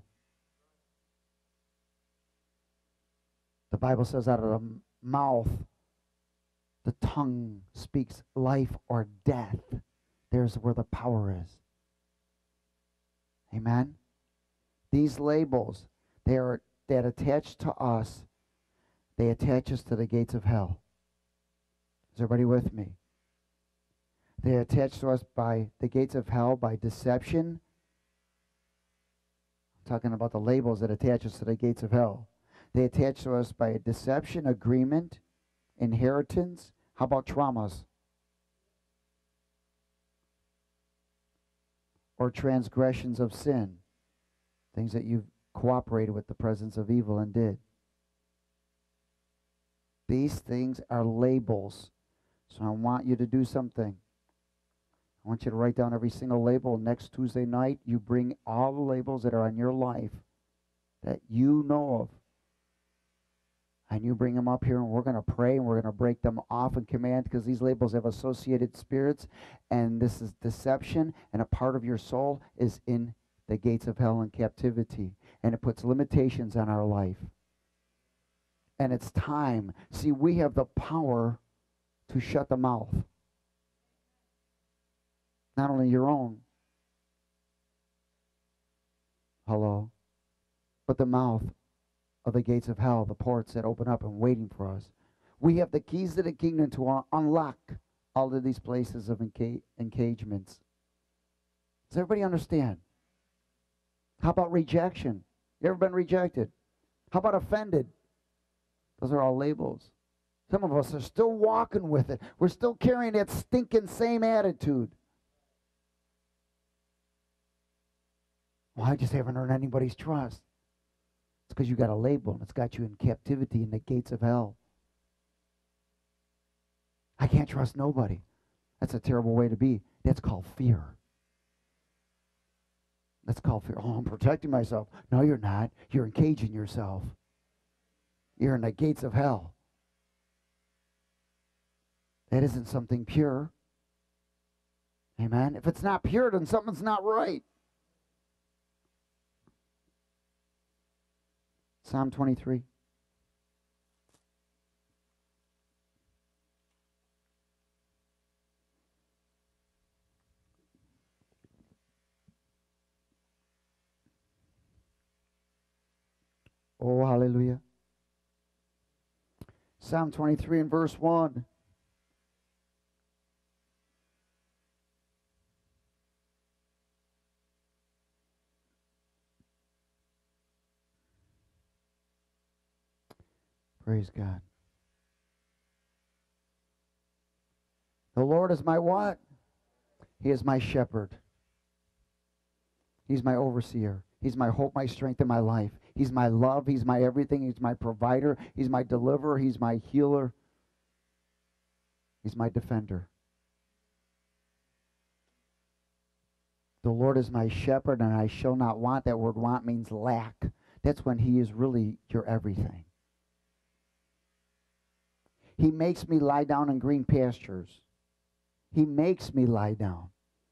The Bible says out of the mouth, the tongue speaks life or death. There's where the power is. Amen? These labels, that attach to us, they attach us to the gates of hell. Is everybody with me? They attach to us by the gates of hell, by deception. I'm talking about the labels that attach us to the gates of hell. They attach to us by deception, agreement, inheritance. How about traumas? Or transgressions of sin. Things that you've cooperated with the presence of evil and did. These things are labels. So I want you to do something. I want you to write down every single label. Next Tuesday night, you bring all the labels that are on your life that you know of. And you bring them up here, and we're going to pray, and we're going to break them off and command, because these labels have associated spirits, and this is deception, and a part of your soul is in the gates of hell and captivity, and it puts limitations on our life. And it's time. See, we have the power to shut the mouth. Not only your own, hello, but the mouth of the gates of hell, the ports that open up and waiting for us. We have the keys to the kingdom to unlock all of these places of engagements. Does everybody understand? How about rejection? You ever been rejected? How about offended? Those are all labels. Some of us are still walking with it. We're still carrying that stinking same attitude. Well, I just haven't earned anybody's trust. It's because you got a label, and it's got you in captivity in the gates of hell. I can't trust nobody. That's a terrible way to be. That's called fear. That's called fear. Oh, I'm protecting myself. No, you're not. You're encaging yourself. You're in the gates of hell. That isn't something pure. Amen. If it's not pure, then something's not right. Psalm 23. Oh, hallelujah. Psalm 23 and verse 1. Praise God. The Lord is my what? He is my shepherd. He's my overseer. He's my hope, my strength, and my life. He's my love. He's my everything. He's my provider. He's my deliverer. He's my healer. He's my defender. The Lord is my shepherd, and I shall not want. That word want means lack. That's when he is really your everything. He makes me lie down in green pastures. He makes me lie down.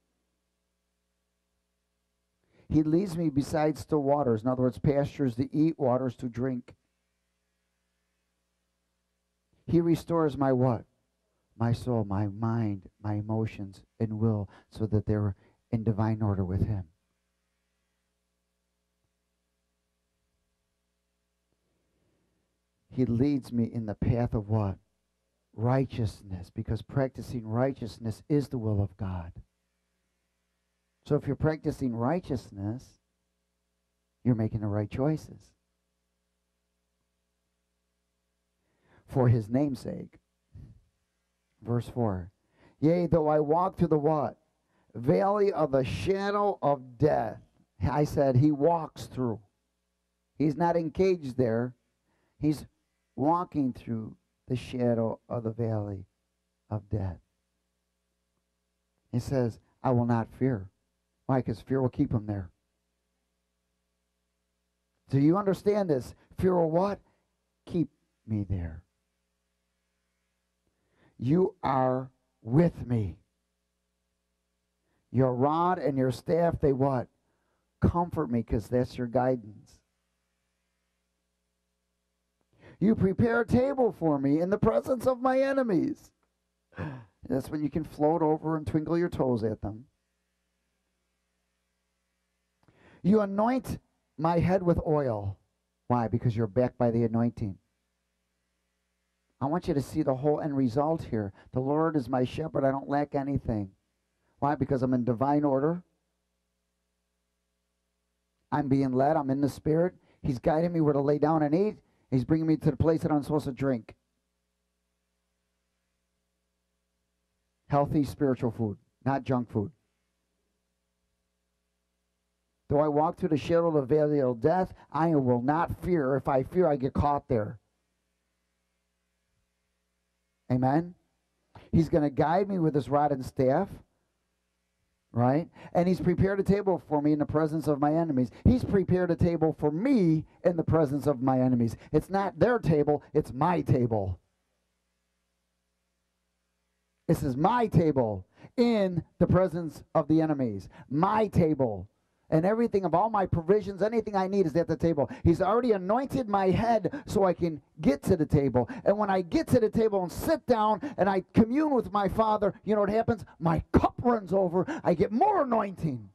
He leads me beside still waters. In other words, pastures to eat, waters to drink. He restores my what? My soul, my mind, my emotions, and will, so that they're in divine order with him. He leads me in the path of what? Righteousness, because practicing righteousness is the will of God. So if you're practicing righteousness, you're making the right choices. For his name's sake. Verse 4. Yea, though I walk through the what? Valley of the shadow of death. I said he walks through. He's not encaged there. He's walking through the shadow of the valley of death. He says, I will not fear. Why? Because fear will keep him there. Do you understand this? Fear will what? Keep me there. You are with me. Your rod and your staff, they what? Comfort me, because that's your guidance. You prepare a table for me in the presence of my enemies. That's when you can float over and twinkle your toes at them. You anoint my head with oil. Why? Because you're backed by the anointing. I want you to see the whole end result here. The Lord is my shepherd. I don't lack anything. Why? Because I'm in divine order. I'm being led. I'm in the Spirit. He's guiding me where to lay down and eat. He's bringing me to the place that I'm supposed to drink. Healthy spiritual food, not junk food. Though I walk through the shadow of the valley of death, I will not fear. If I fear, I get caught there. Amen? He's going to guide me with his rod and staff. Right? And he's prepared a table for me in the presence of my enemies. He's prepared a table for me in the presence of my enemies. It's not their table, it's my table. This is my table in the presence of the enemies. My table. And everything of all my provisions, anything I need is at the table. He's already anointed my head so I can get to the table. And when I get to the table and sit down and I commune with my Father, you know what happens? My cup runs over. I get more anointing.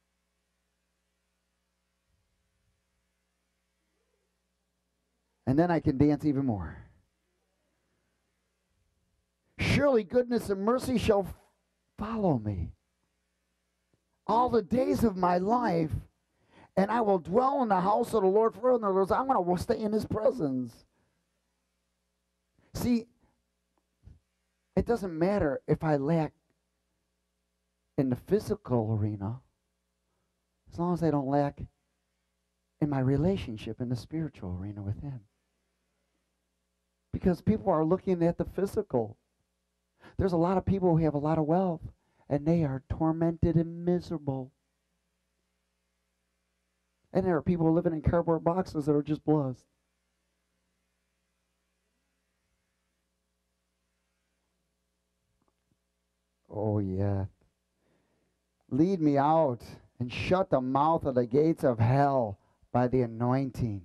And then I can dance even more. Surely goodness and mercy shall follow me all the days of my life, and I will dwell in the house of the Lord forever. In other words, I'm going to stay in his presence. See, it doesn't matter if I lack in the physical arena. As long as I don't lack in my relationship in the spiritual arena with Him. Because people are looking at the physical. There's a lot of people who have a lot of wealth, and they are tormented and miserable. And there are people living in cardboard boxes that are just blessed. Oh, yeah. Lead me out and shut the mouth of the gates of hell by the anointing.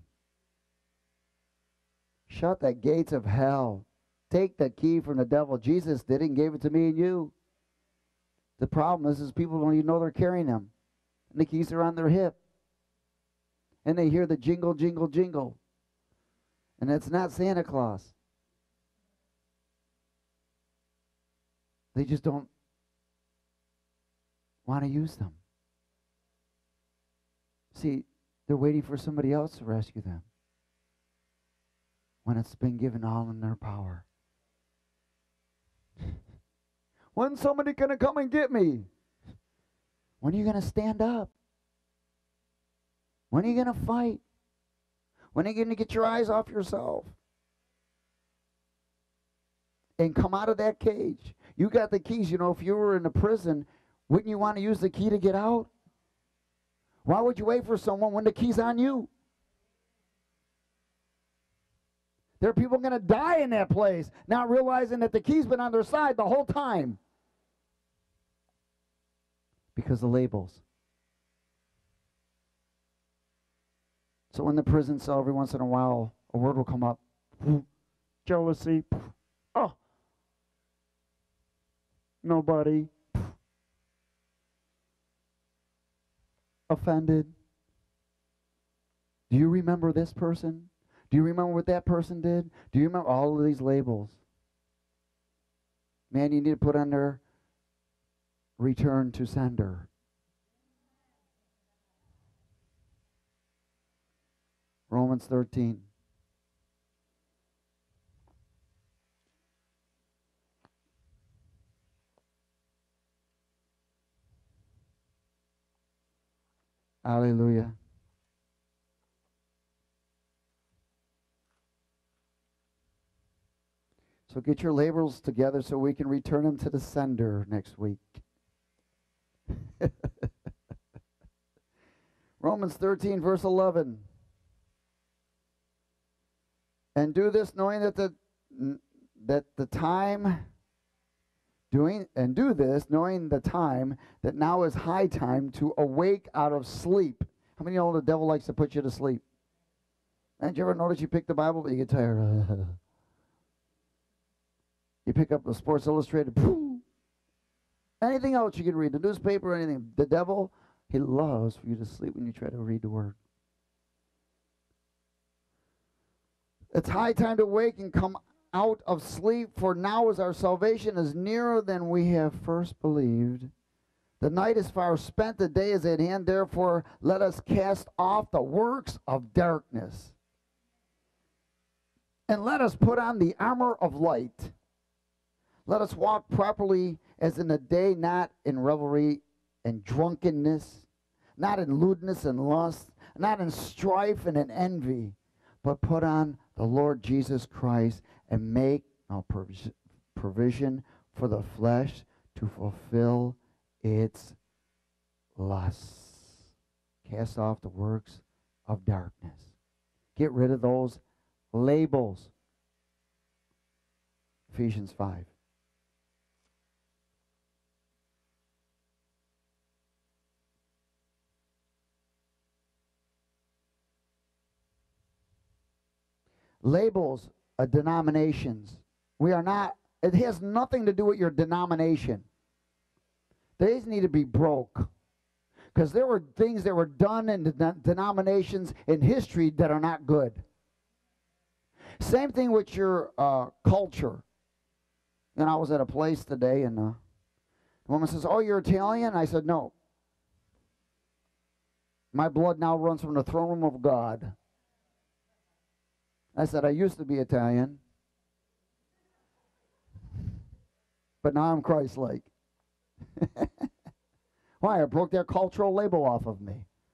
Shut the gates of hell. Take the key from the devil. Jesus did it and gave it to me and you. The problem is people don't even know they're carrying them. And the keys are on their hip. And they hear the jingle, jingle, jingle. And it's not Santa Claus. They just don't want to use them. See, they're waiting for somebody else to rescue them when it's been given all in their power. When's somebody going to come and get me? When are you going to stand up? When are you going to fight? When are you going to get your eyes off yourself? And come out of that cage. You got the keys. You know, if you were in a prison, wouldn't you want to use the key to get out? Why would you wait for someone when the key's on you? There are people going to die in that place, not realizing that the key's been on their side the whole time. Because of labels. So in the prison cell, every once in a while, a word will come up. Jealousy. Oh. Nobody. Offended. Do you remember this person? Do you remember what that person did? Do you remember all of these labels? Man, you need to put on there, return to sender. Romans 13. Hallelujah. So get your labels together so we can return them to the sender next week. Romans 13, verse 11. And do this knowing that the time knowing the time that now is high time to awake out of sleep. How many of you know the devil likes to put you to sleep? And you ever notice you pick the Bible but you get tired? You pick up the Sports Illustrated. Anything else you can read, the newspaper, anything. The devil, he loves for you to sleep when you try to read the Word. It's high time to wake and come out of sleep, for now is our salvation is nearer than we have first believed. The night is far spent, the day is at hand. Therefore, let us cast off the works of darkness. And let us put on the armor of light. Let us walk properly as in the day, not in revelry and drunkenness, not in lewdness and lust, not in strife and in envy, but put on the Lord Jesus Christ and make no provision for the flesh to fulfill its lusts. Cast off the works of darkness. Get rid of those labels. Ephesians 5. Labels are denominations. We are not, it has nothing to do with your denomination. These need to be broke. Because there were things that were done in the denominations in history that are not good. Same thing with your culture. And I was at a place today and the woman says, "Oh, you're Italian?" I said, "No. My blood now runs from the throne room of God." I said, "I used to be Italian, but now I'm Christ-like." Why? I broke their cultural label off of me.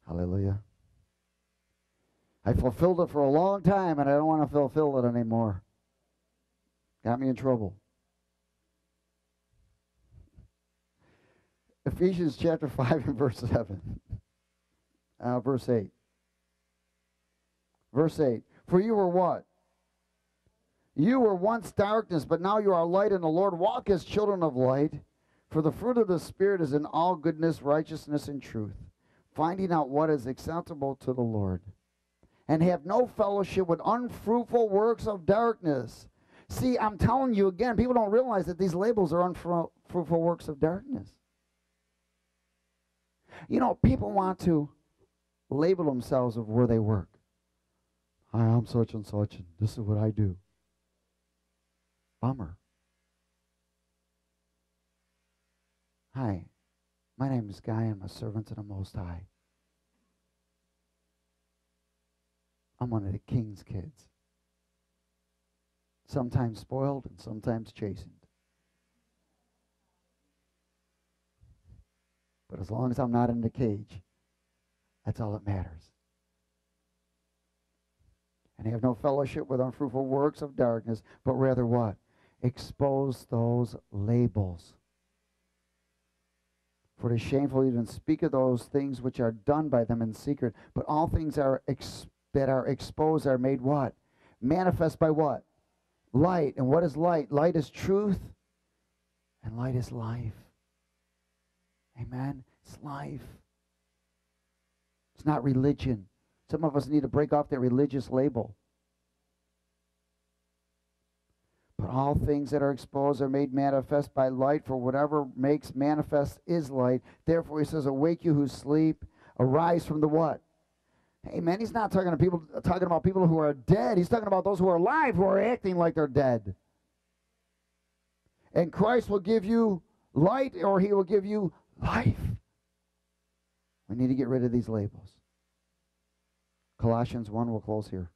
Hallelujah. I fulfilled it for a long time, and I don't want to fulfill it anymore. Got me in trouble. Ephesians chapter 5 and verse 7. Verse 8. Verse 8. For you were what? You were once darkness, but now you are light in the Lord. Walk as children of light. For the fruit of the Spirit is in all goodness, righteousness, and truth, finding out what is acceptable to the Lord. And have no fellowship with unfruitful works of darkness. See, I'm telling you again, people don't realize that these labels are unfruitful works of darkness. You know, people want to label themselves of where they work. Hi, I'm such and such, and this is what I do. Bummer. Hi, my name is Guy. I'm a servant of the Most High. I'm one of the King's kids. Sometimes spoiled and sometimes chastened. But as long as I'm not in the cage, that's all that matters. And have no fellowship with unfruitful works of darkness, but rather what? Expose those labels. For it is shameful to even speak of those things which are done by them in secret. But all things that are exposed are made what? Manifest by what? Light. And what is light? Light is truth, and light is life. Amen? It's life. It's not religion. Some of us need to break off that religious label. But all things that are exposed are made manifest by light, for whatever makes manifest is light. Therefore, he says, awake you who sleep, arise from the what? Hey, man, he's not talking about people who are dead. He's talking about those who are alive, who are acting like they're dead. And Christ will give you light, or he will give you life. We need to get rid of these labels. Colossians 1, we'll close here.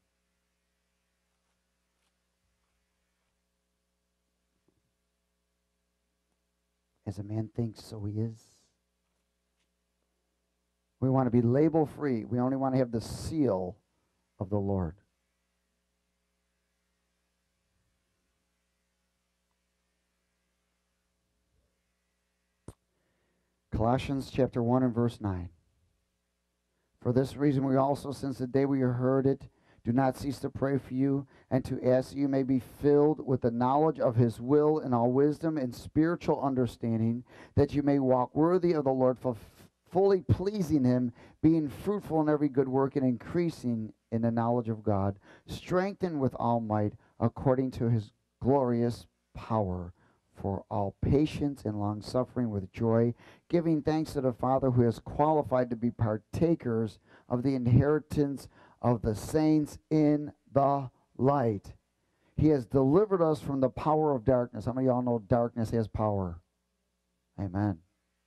As a man thinks, so he is. We want to be label free. We only want to have the seal of the Lord. Colossians chapter 1 and verse 9. For this reason we also, since the day we heard it, do not cease to pray for you and to ask that you may be filled with the knowledge of his will in all wisdom and spiritual understanding, that you may walk worthy of the Lord, fully pleasing him, being fruitful in every good work and increasing in the knowledge of God, strengthened with all might according to his glorious power, for all patience and long-suffering with joy, giving thanks to the Father who has qualified to be partakers of the inheritance of the saints in the light. He has delivered us from the power of darkness. How many of y'all know darkness has power? Amen.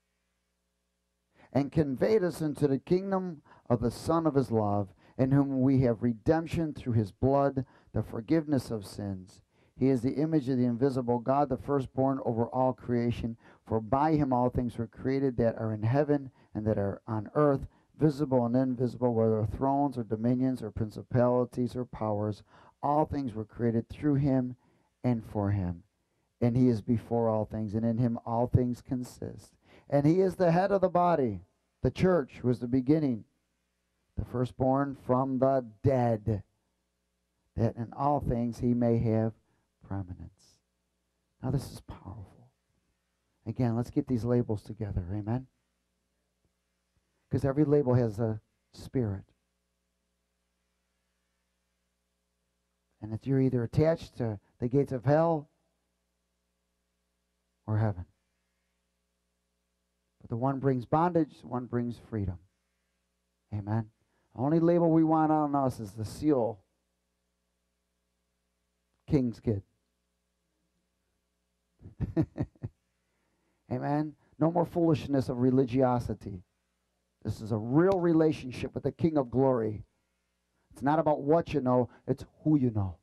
And conveyed us into the kingdom of the Son of his love, in whom we have redemption through his blood, the forgiveness of sins. He is the image of the invisible God, the firstborn over all creation. For by him all things were created that are in heaven and that are on earth, visible and invisible, whether thrones or dominions or principalities or powers. All things were created through him and for him. And he is before all things, and in him all things consist. And he is the head of the body, the church, who is the beginning, the firstborn from the dead, that in all things he may have prominence. Now this is powerful. Again, let's get these labels together. Amen? Because every label has a spirit. And if you're either attached to the gates of hell or heaven. But the one brings bondage, one brings freedom. Amen? The only label we want on us is the seal. King's kid. Amen? No more foolishness of religiosity. This is a real relationship with the King of Glory. It's not about what you know, it's who you know.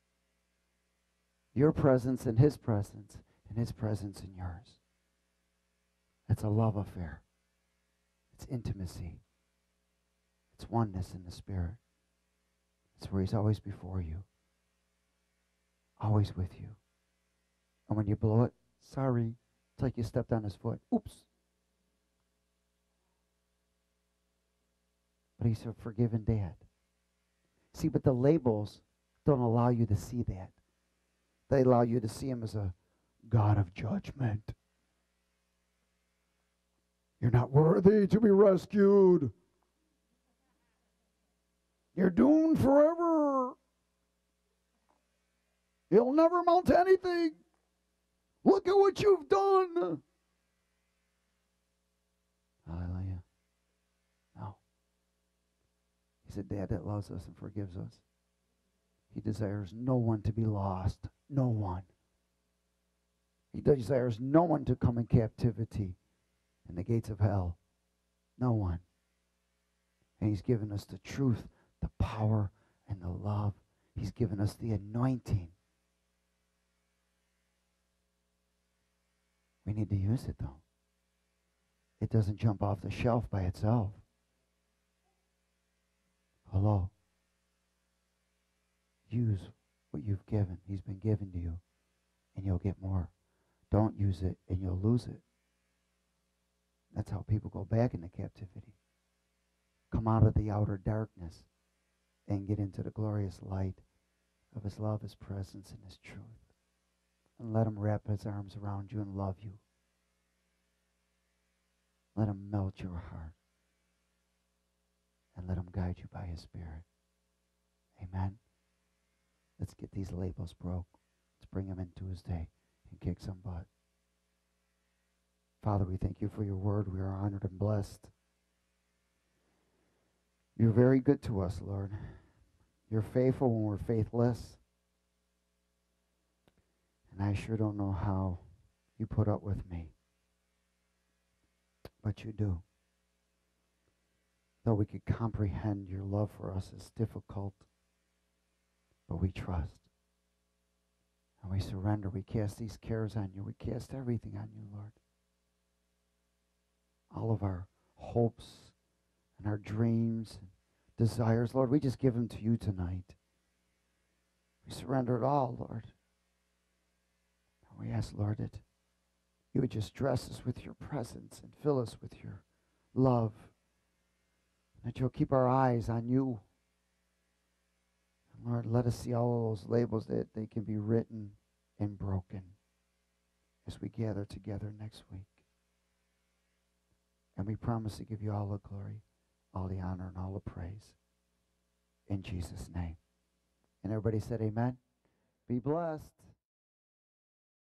Your presence and his presence, and his presence in yours. It's a love affair. It's intimacy. It's oneness in the Spirit. It's where he's always before you, always with you. And when you blow it, sorry, it's like you stepped on his foot. Oops. But he's a forgiving dad. See, but the labels don't allow you to see that. They allow you to see him as a God of judgment. You're not worthy to be rescued. You're doomed forever. You'll never amount to anything. Look at what you've done. Hallelujah. No. He's a dad that loves us and forgives us. He desires no one to be lost. No one. He desires no one to come in captivity in the gates of hell. No one. And he's given us the truth, the power, and the love. He's given us the anointing. We need to use it, though. It doesn't jump off the shelf by itself. Hello. Use what you've given. He's been given to you, and you'll get more. Don't use it, and you'll lose it. That's how people go back into captivity. Come out of the outer darkness and get into the glorious light of his love, his presence, and his truth. And let him wrap his arms around you and love you. Let him melt your heart. And let him guide you by his Spirit. Amen. Let's get these labels broke. Let's bring him into his day and kick some butt. Father, we thank you for your word. We are honored and blessed. You're very good to us, Lord. You're faithful when we're faithless. And I sure don't know how you put up with me. But you do. Though we could comprehend your love for us is difficult, but we trust. And we surrender. We cast these cares on you. We cast everything on you, Lord. All of our hopes and our dreams and desires, Lord, we just give them to you tonight. We surrender it all, Lord. And we ask, Lord, that you would just dress us with your presence and fill us with your love. And that you'll keep our eyes on you. And Lord, let us see all of those labels that they can be written and broken as we gather together next week. And we promise to give you all the glory, all the honor, and all the praise. In Jesus' name. And everybody said amen. Be blessed.